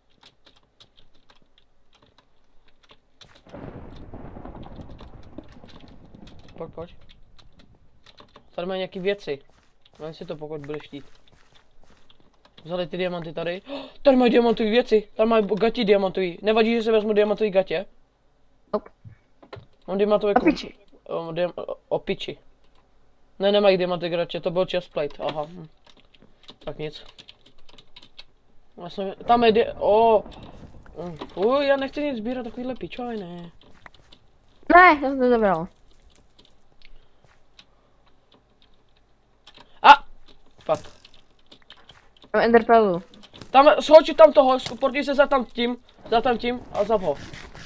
Pojď. Tady mají nějaký věci. Vem si to, pokud budeš chtít. Vzali ty diamanty tady. Tady mají diamantové věci. Tady mají gatě diamantový. Nevadí, že se vezmu diamantový gatě? Nope. Mám diamantové Opiči. Opiči. Ne, nemají diamantové gatě, to byl chestplate. Aha. Tak nic. Vlastně, tam je já nechci nic sbírat, takovýhle pičoviny. Ne, já jsem to zabral. Fuck. Mám enderpearlu. Tam, schoči tam toho, portí se za tam tím a zav ho.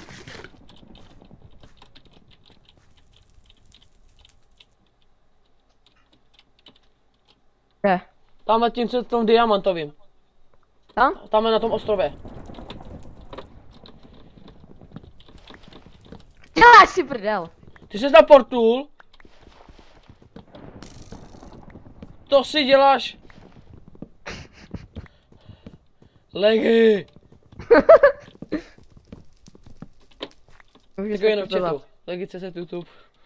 Kde? Tam tím se tom diamantovým. Tam? Tam je na tom ostrově. Děláš si prdel. Ty jsi na portul. To si děláš. Legi. Jako jenom v chatu. Legi.cz YouTube.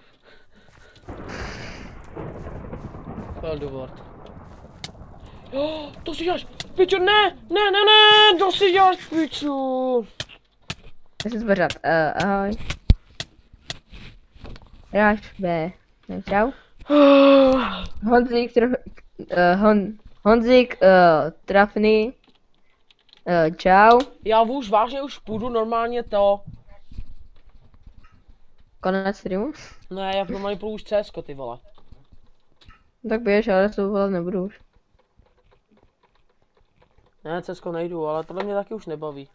Feldward. Jo, to si děláš. Piču, ne, to si děláš, piču. Já se zveřat. Ahoj. Ráš B. Čau. Honzik, trafný. Čau. Já už vážně už půjdu normálně to. Konec streamu? Ne, já normálně půjdu už CSko, ty vole. Tak běž, ale to volat nebudu už. Ne, CSko nejdu, ale tohle mě taky už nebaví.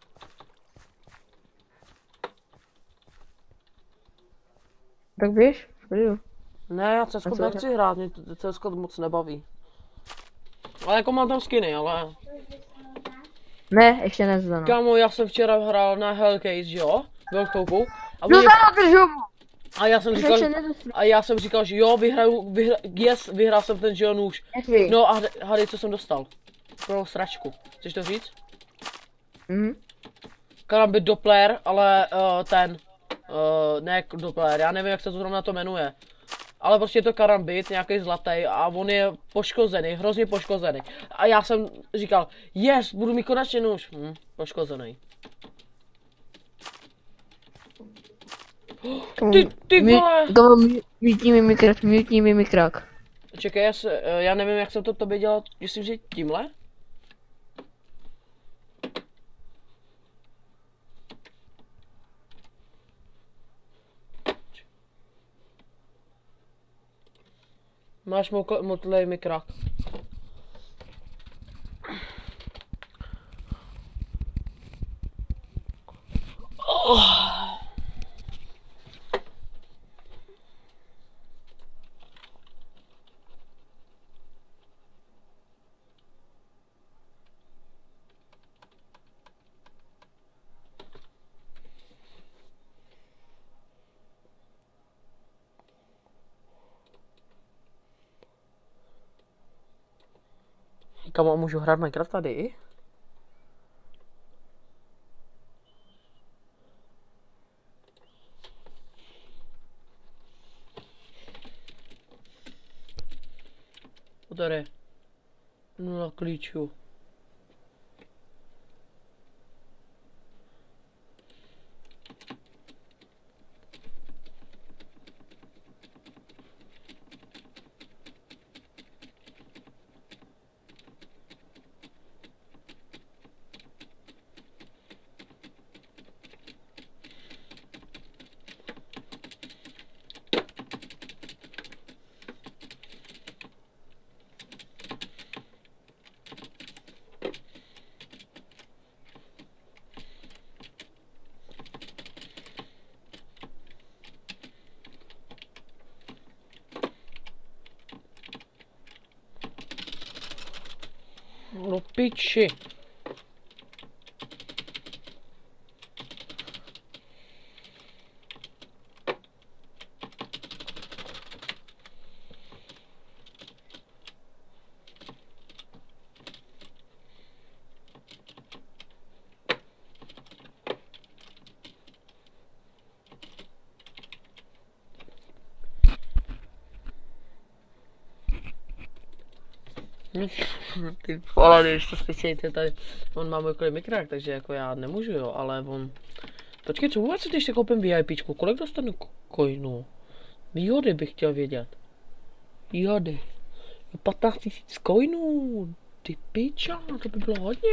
Tak běž, jdu. Ne, já CSko nechci hrát, mě CSko moc nebaví. Ale jako mám tam skiny, ale... Ne, ještě nezdanou. Kámo, já jsem včera hrál na Hellcase, že jo? Velkou. No držu! A já jsem říkal, že jo, vyhrál jsem ten, že jo, nůž. No a hádej, co jsem dostal. Pro sračku. Chceš to říct? Karambit Doppler, ale ne Doppler, já nevím, jak se to zrovna to jmenuje. Ale prostě je to karambit, nějaký zlatý a on je poškozený, hrozně poškozený. A já jsem říkal, yes, budu mít konečně nůž. Poškozený. Ty vole! Mutí mi mikrák. Čekaj, já nevím, jak jsem to tobě dělal, myslím, že tímhle? Máš motlej mikrák. Kamo, můžu hrát Minecraft tady? tady? 0 klíčů. No piči. Ty vole, když to slyšíte tady, on má můj mikrák, takže jako já nemůžu, jo, ale on... Počkej, co vůbec, když si koupím VIPčku, kolik dostanu coinů? Výhody bych chtěl vědět. Výhody. 15 000 coinů, ty piča, to by bylo hodně.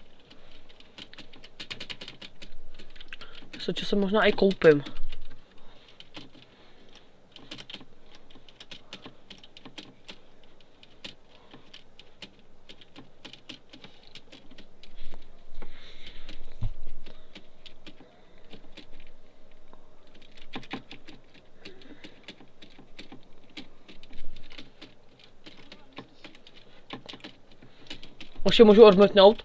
Co se možná i koupím. Už je můžu odmítnout?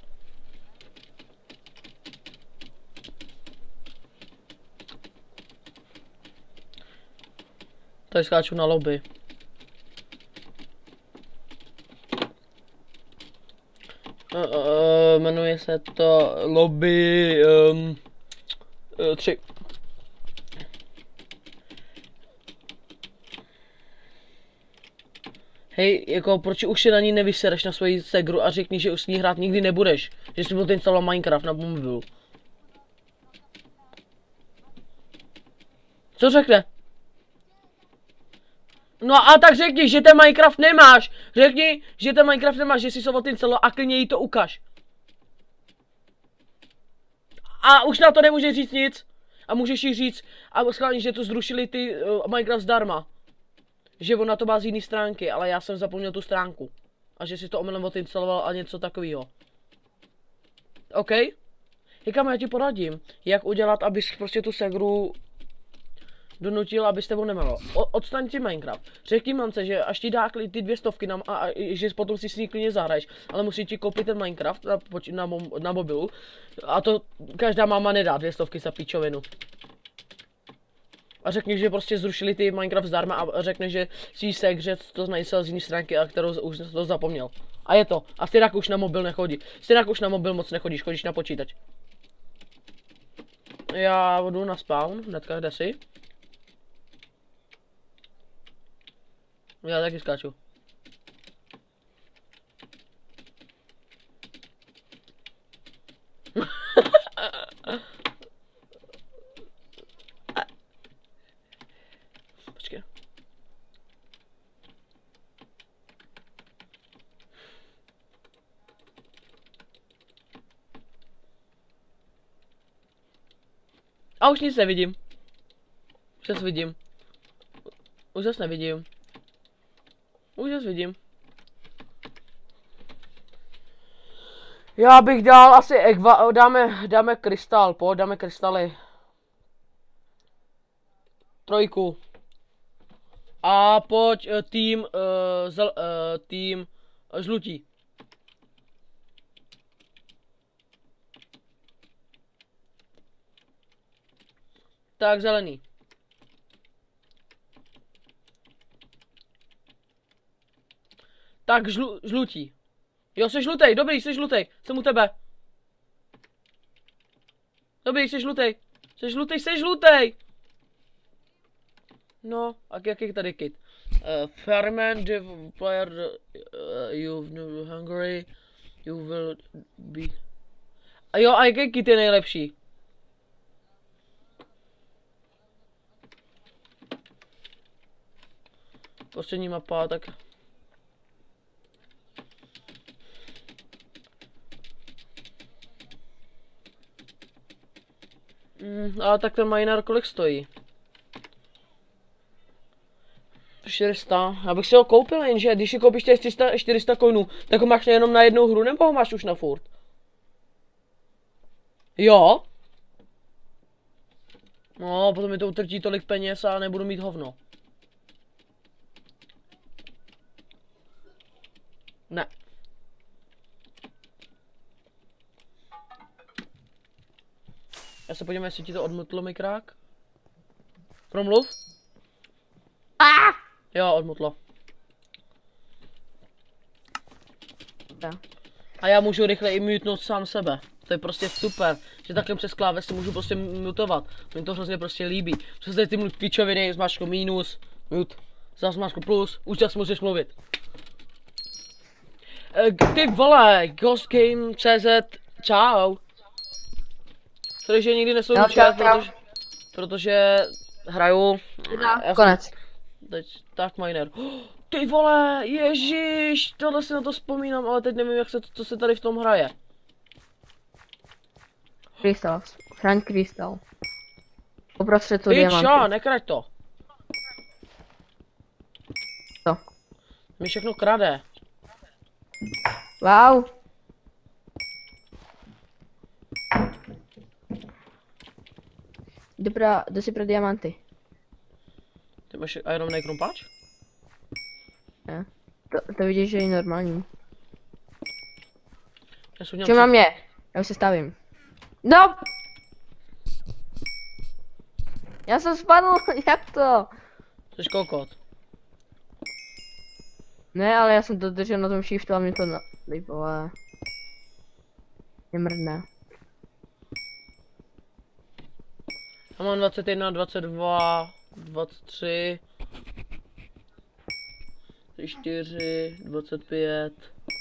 Tady skáču na lobby. Jmenuje se to lobby 3. Hej, jako proč už si na ní nevysereš na svoji segru a řekni, že už s ní hrát nikdy nebudeš. Že jsi byl instaloval Minecraft na mobilu. Co řekne? No a tak řekni, že ten Minecraft nemáš. Řekni, že ten Minecraft nemáš, že jsi se odinstaloval a klidně jí to ukaž. A už na to nemůžeš říct nic. A můžeš jí říct, a schválně, že to zrušili ty Minecraft zdarma. Že on na to má z jiný stránky, ale já jsem zapomněl tu stránku. A že si to omylem odinstaloval a něco takového. OK? Říkám, já ti poradím, jak udělat, abys prostě tu segru donutil, aby s tebou nemelo. Odstaň ti Minecraft. Řekni mamce, že až ti dá ty 200 nám a že potom si s ní klidně zahraješ, ale musí ti koupit ten Minecraft na mobilu. A to každá máma nedá 200 za píčovinu. A řekni, že prostě zrušili ty Minecraft zdarma a řekne, že si segře to najsel z jiné stránky, a kterou už to zapomněl. A je to. A stejnak už na mobil nechodí. Stejnak už na mobil moc nechodíš, chodíš na počítač. Já jdu na spawn, hnedka, kde jsi? Já taky skáču. Počkej. A už nic nevidím. Už zase vidím. Už zase nevidím. Už zase vidím. Já bych dal asi dáme krystal, dáme krystaly. 3. A pojď tým žlutí. Tak zelený. Tak žlutí. Jo, jsi žlutej, dobrý, jsi žlutej, jsem u tebe. Dobrý, jsi žlutej. Jsi žlutej, jsi žlutej. No, a jaký tady kit? Fireman, player, you're hungry, you will be... A jo, a jaký kit je nejlepší? Poslední mapa, tak... Ale tak ten miner kolik stojí? 400, abych si ho koupil, jenže když si koupíš těch 400 coinů, tak ho máš jenom na jednu hru, nebo ho máš už na furt? Jo? No, potom mi to utrtí tolik peněz a nebudu mít hovno. Ne. Já se podívám, jestli ti to odmutlo, mikrák. Promluv. Jo, odmutlo. A já můžu rychle i mutnout sám sebe. To je prostě super, že takhle přes kláves si můžu prostě mutovat. Mně to hrozně prostě líbí. Přesně ty pičoviny, zmáčko minus, mute, zase zmáčko plus, už zase můžeš mluvit. Ty vole, Ghost Game CZ, čau. Sorry, že nikdy nesloužím chat, protože hraju. Konec. Teď tak miner. Ty vole, ježiš, tohle si na to vzpomínám, ale teď nevím, co se tady v tom hraje. Krystal, chraň krystal. Uprostřed to diamanty. diamanty. Nekrať to. Co? Mi všechno krade. Wow. Jdu si pro diamanty. Ty máš ironný krumpáč? Ne. To vidíš, že je normální. Já Co mám je? Já už se stavím. No! Já jsem spadl, jak to? Jsi kokot. Ne, ale já jsem to držel na tom shiftu a mě to vole. Nemrdne. Já mám 21, 22, 23, 24, 25,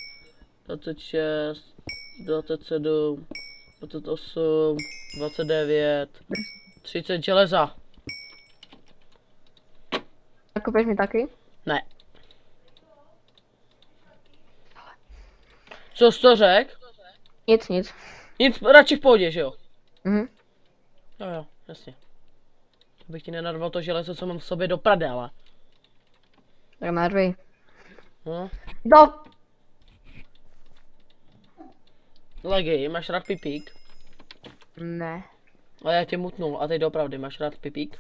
26, 27, 28, 29, 30 železa. Nakupeš mi taky? Ne. Co jsi to řek? Nic. Nic, radši v pohodě, že jo? Jo, jasně. Abych ti nenarval to železo, co mám v sobě do prdele. Tak narvej. No. Do! Legy, máš rád pipík? Ne. A já tě mutnul, a teď doopravdy, máš rád pipík?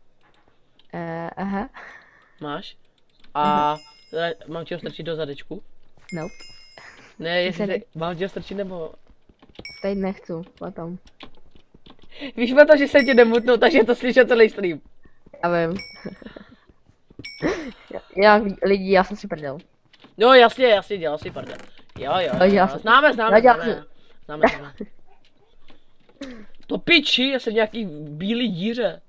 Aha. Máš? A mám tě ho strčit do zadečku? Nope. Ne, jestli mám tě ho strčit nebo... Teď nechci, potom. Víš o to, že jsem tě nemutnul, takže to slyšel celý stream. Já vím. Já lidi, já jsem si prdel. Jo, jasně, dělal si pardon. Jo, známe. To piči, já jsem nějaký bílý díře.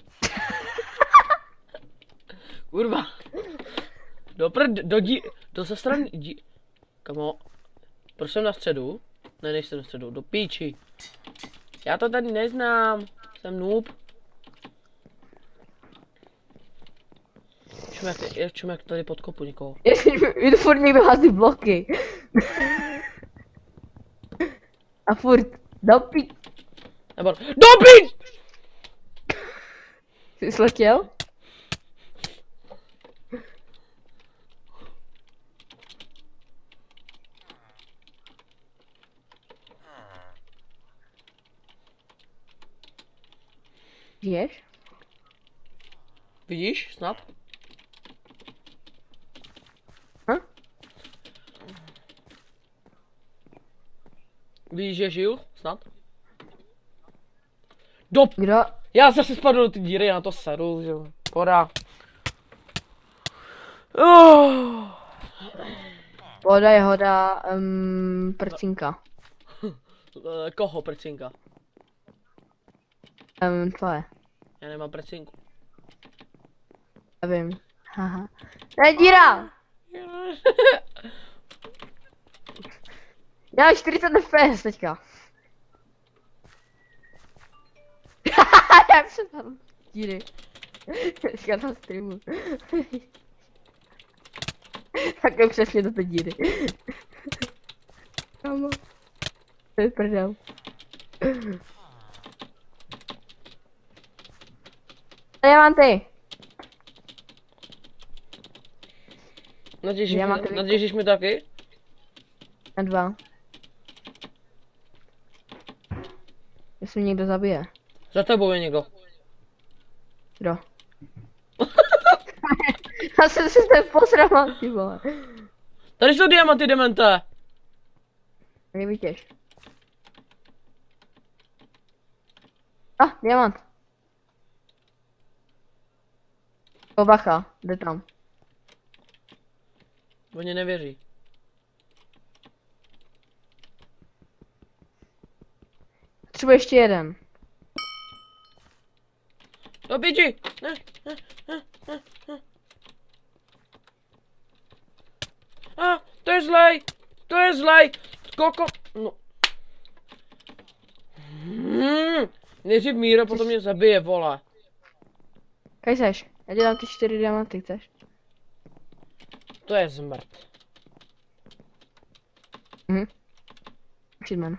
Kurva. Do ze strany Kamo, proč jsem na středu? Ne, nejsem na středu, do píči. Já to tady neznám, jsem noob. Čum jak tady podkopu někoho. Jdu furt někdo hází bloky. A furt, do pí... Nebo, do píč! Jsi sletěl? Žiješ? Vidíš, snad? Víš, že žiju? Snad? Kdo? Já zase spadl do ty díry, já na to sedu, že jo. Poda. Voda je hoda, prcinka. Koho prcinka? Tvoje. Já nemám prcinku. Já vím. Haha. To je díra! Já mám 40 FPS teďka. Já jsem tam díry. Teďka na streamu. Tak je přesně do té díry. Kámo. To je prdel. Diamanty. Natěšíš mi taky? Na 2. Jestli mě někdo zabije. Za tebou je někdo. Kdo? Já jsem si tak posral, ty vole. Tady jsou diamanty, demente. Tady vytěž. Diamant. Bacha, jde tam. Oni nevěří. Třeba ještě jeden. Do piči! Ne. To je zlej! To je zlej! Koko... No. Nejdřív Míro, potom mě zabije, vole. Kaj seš? Já ti dám ty 4 diamanty, chceš? To je zmrt. Shitman.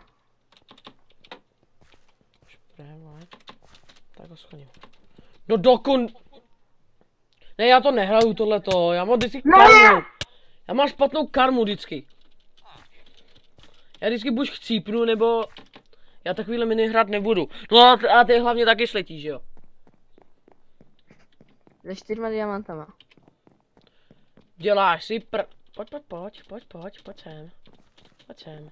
Tak ho schodím. No dokun... Ne, já to nehraju tohleto, já mám vždycky karmu. Já mám špatnou karmu vždycky. Já vždycky buď chcípnu, nebo... Já takovýhle mini hrát nebudu. No a ty hlavně taky sletí, že jo? Se 4 diamantama. Děláš si Pojď sem. Pojď sem.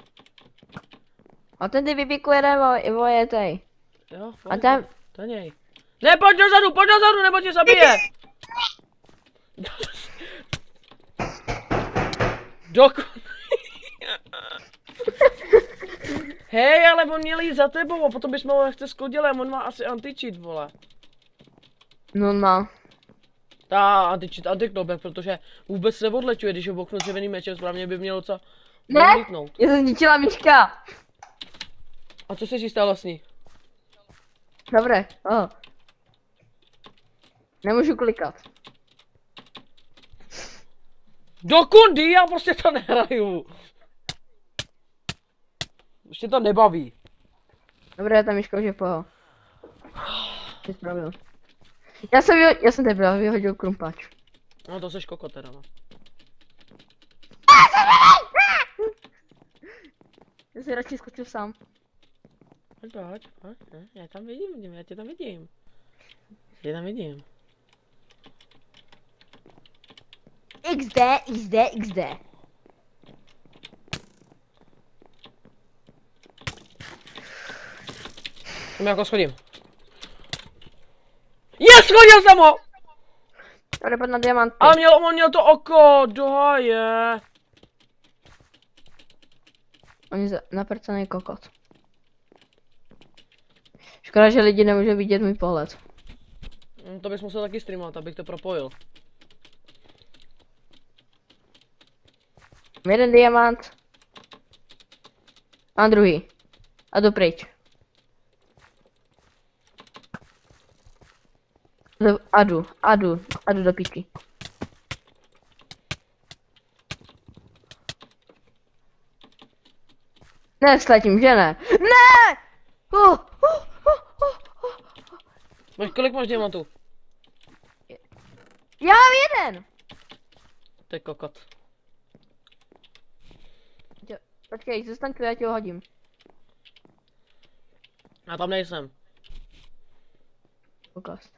A ten ty vypíkuje vojetej. Jo, A tam... To něj. Ne, pojď dozadu, nebo tě zabije! Dokud... Hej, ale on měl jít za tebou a potom bychom ho nechce sklodili, on má asi anti-cheat, vole. No má. Ta anti-cheat, anti-knockback, protože vůbec se odlečuje, když ho boknu dřevěným mečem, správně by mělo co odlítnout. Je to zničila myška. A co se stalo s ní? Dobré, Nemůžu klikat. Dokud já prostě to nehraju. Ještě to nebaví. Dobré, ta myška už je poho. Já jsem tebe vyhodil krumpač. No to seš koko teda, no. Já si radši skočil sám. Pojď, já tam vidím, já tě tam vidím. Já tam vidím. XD. Tam jako schodím. Schodil jsem ho! Tady pojď na diamanty. Ale on měl to oko do háje. On je naprcaný kokot. Škoda, že lidi nemůže vidět můj pohled. To bys musel taky streamovat, abych to propojil. Jeden diamant. A druhý. A jdu pryč. A jdu do píčky. Ne, sletím, že ne? Ne! Kolik máš diamantů? Já mám jeden! To je kokot. Počkej, zůstaň tu, já ti ho hodím. Já tam nejsem. Ukaz.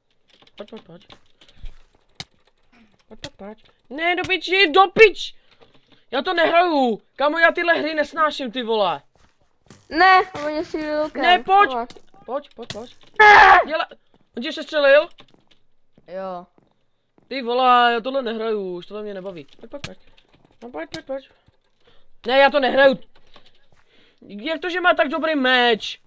Pojď. Ne, do pič! Já to nehraju! Kámo, já tyhle hry nesnáším, ty vole. Ne, oni si vylukem. Ne, pojď! Pojď. On tě sestřelil? Jo. Ty vole, já tohle nehraju, už tohle mě nebaví. Pojď. Ne, já to nehraju. Jak to, že má tak dobrý meč?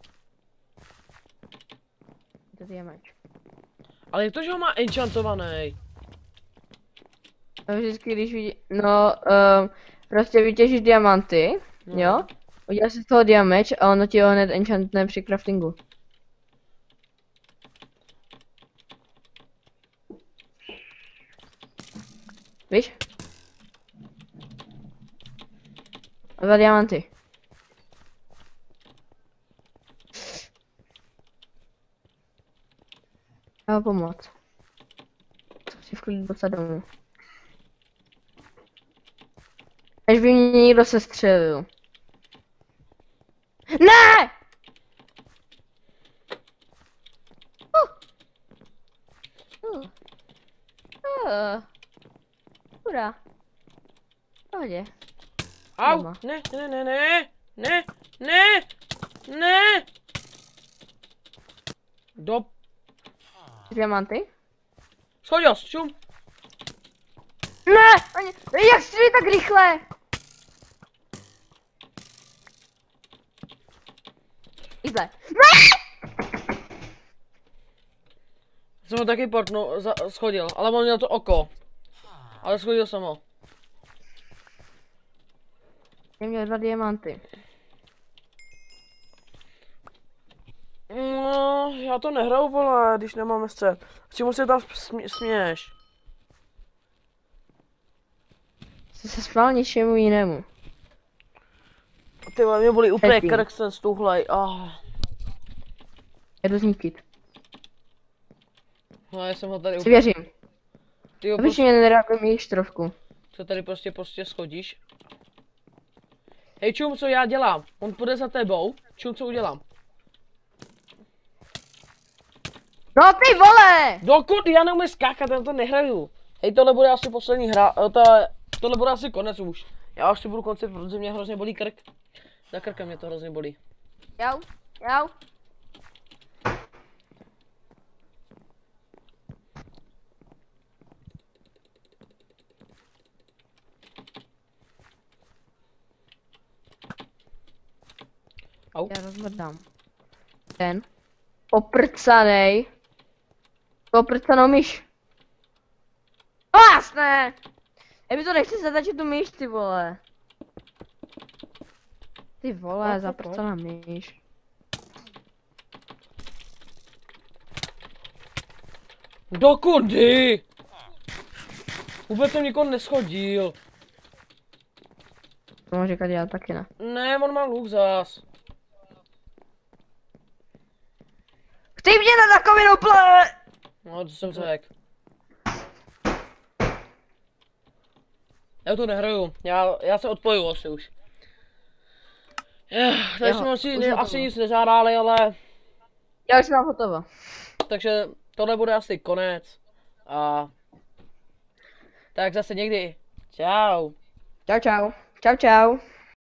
To je meč. Ale jak to, že ho má enchantovaný? Vždycky, když vidí... No, prostě vytěžíš diamanty No. Jo? Uděláš si z toho diameč a ono ti ho hned enchantne při craftingu. Víš? A 2 diamanty. Já ho pomoct. Chci v klidu dostat domů. Až by mě někdo sestřelil. Ne! Hurá. Pohodě. Au! Doma. Ne, ne, ne, ne, ne, ne, ne! Do... Diamanty? Schodil, šum! Ne! Ani... Jak jsi tak rychle? Jízle. Jsem ho taky schodil, ale on měl to oko. Ale schodil jsem ho. Já měl 2 diamanty. No, já to nehraju, vole, když nemáme střed. Čemu se tam směješ? Jsi se smál něčemu jinému. Ty vole, mě bolí úplně Happy. krk, jsem stuhlej. Jedu zničit. No, já jsem ho tady Si věřím. Ty ho Abyš mě nereaguje mi trošku. se tady prostě schodíš. Hej, čum, co já dělám? On půjde za tebou. Čum, co udělám? No ty vole! Dokud já neumím skákat, já to nehraju. Hej, tohle bude asi poslední hra, tohle bude asi konec už. Já už si budu končit, protože mě hrozně bolí krk. Za krkem mě to hrozně bolí. Jau, jau. Au. Já rozmrdám. Ten. Poprcanej. Poprcanou myš. No jasné! Já mi to nechci zatačit tu myš, ty vole. Ty vole, zaprcaná myš. Dokudy? Vůbec jsem nikoho neschodil. To můžu říkat, já taky ne. Ne, on má luk zás. Chci mě na takovou ple! No, to jsem řekl. Já to nehraju, já se odpoju asi už. Tady Jo, jsme už je asi hotovo. nic nezahrali, ale... Já už mám hotovo. Takže tohle bude asi konec. A... Tak zase někdy. Čau. Čau, čau. Čau, čau.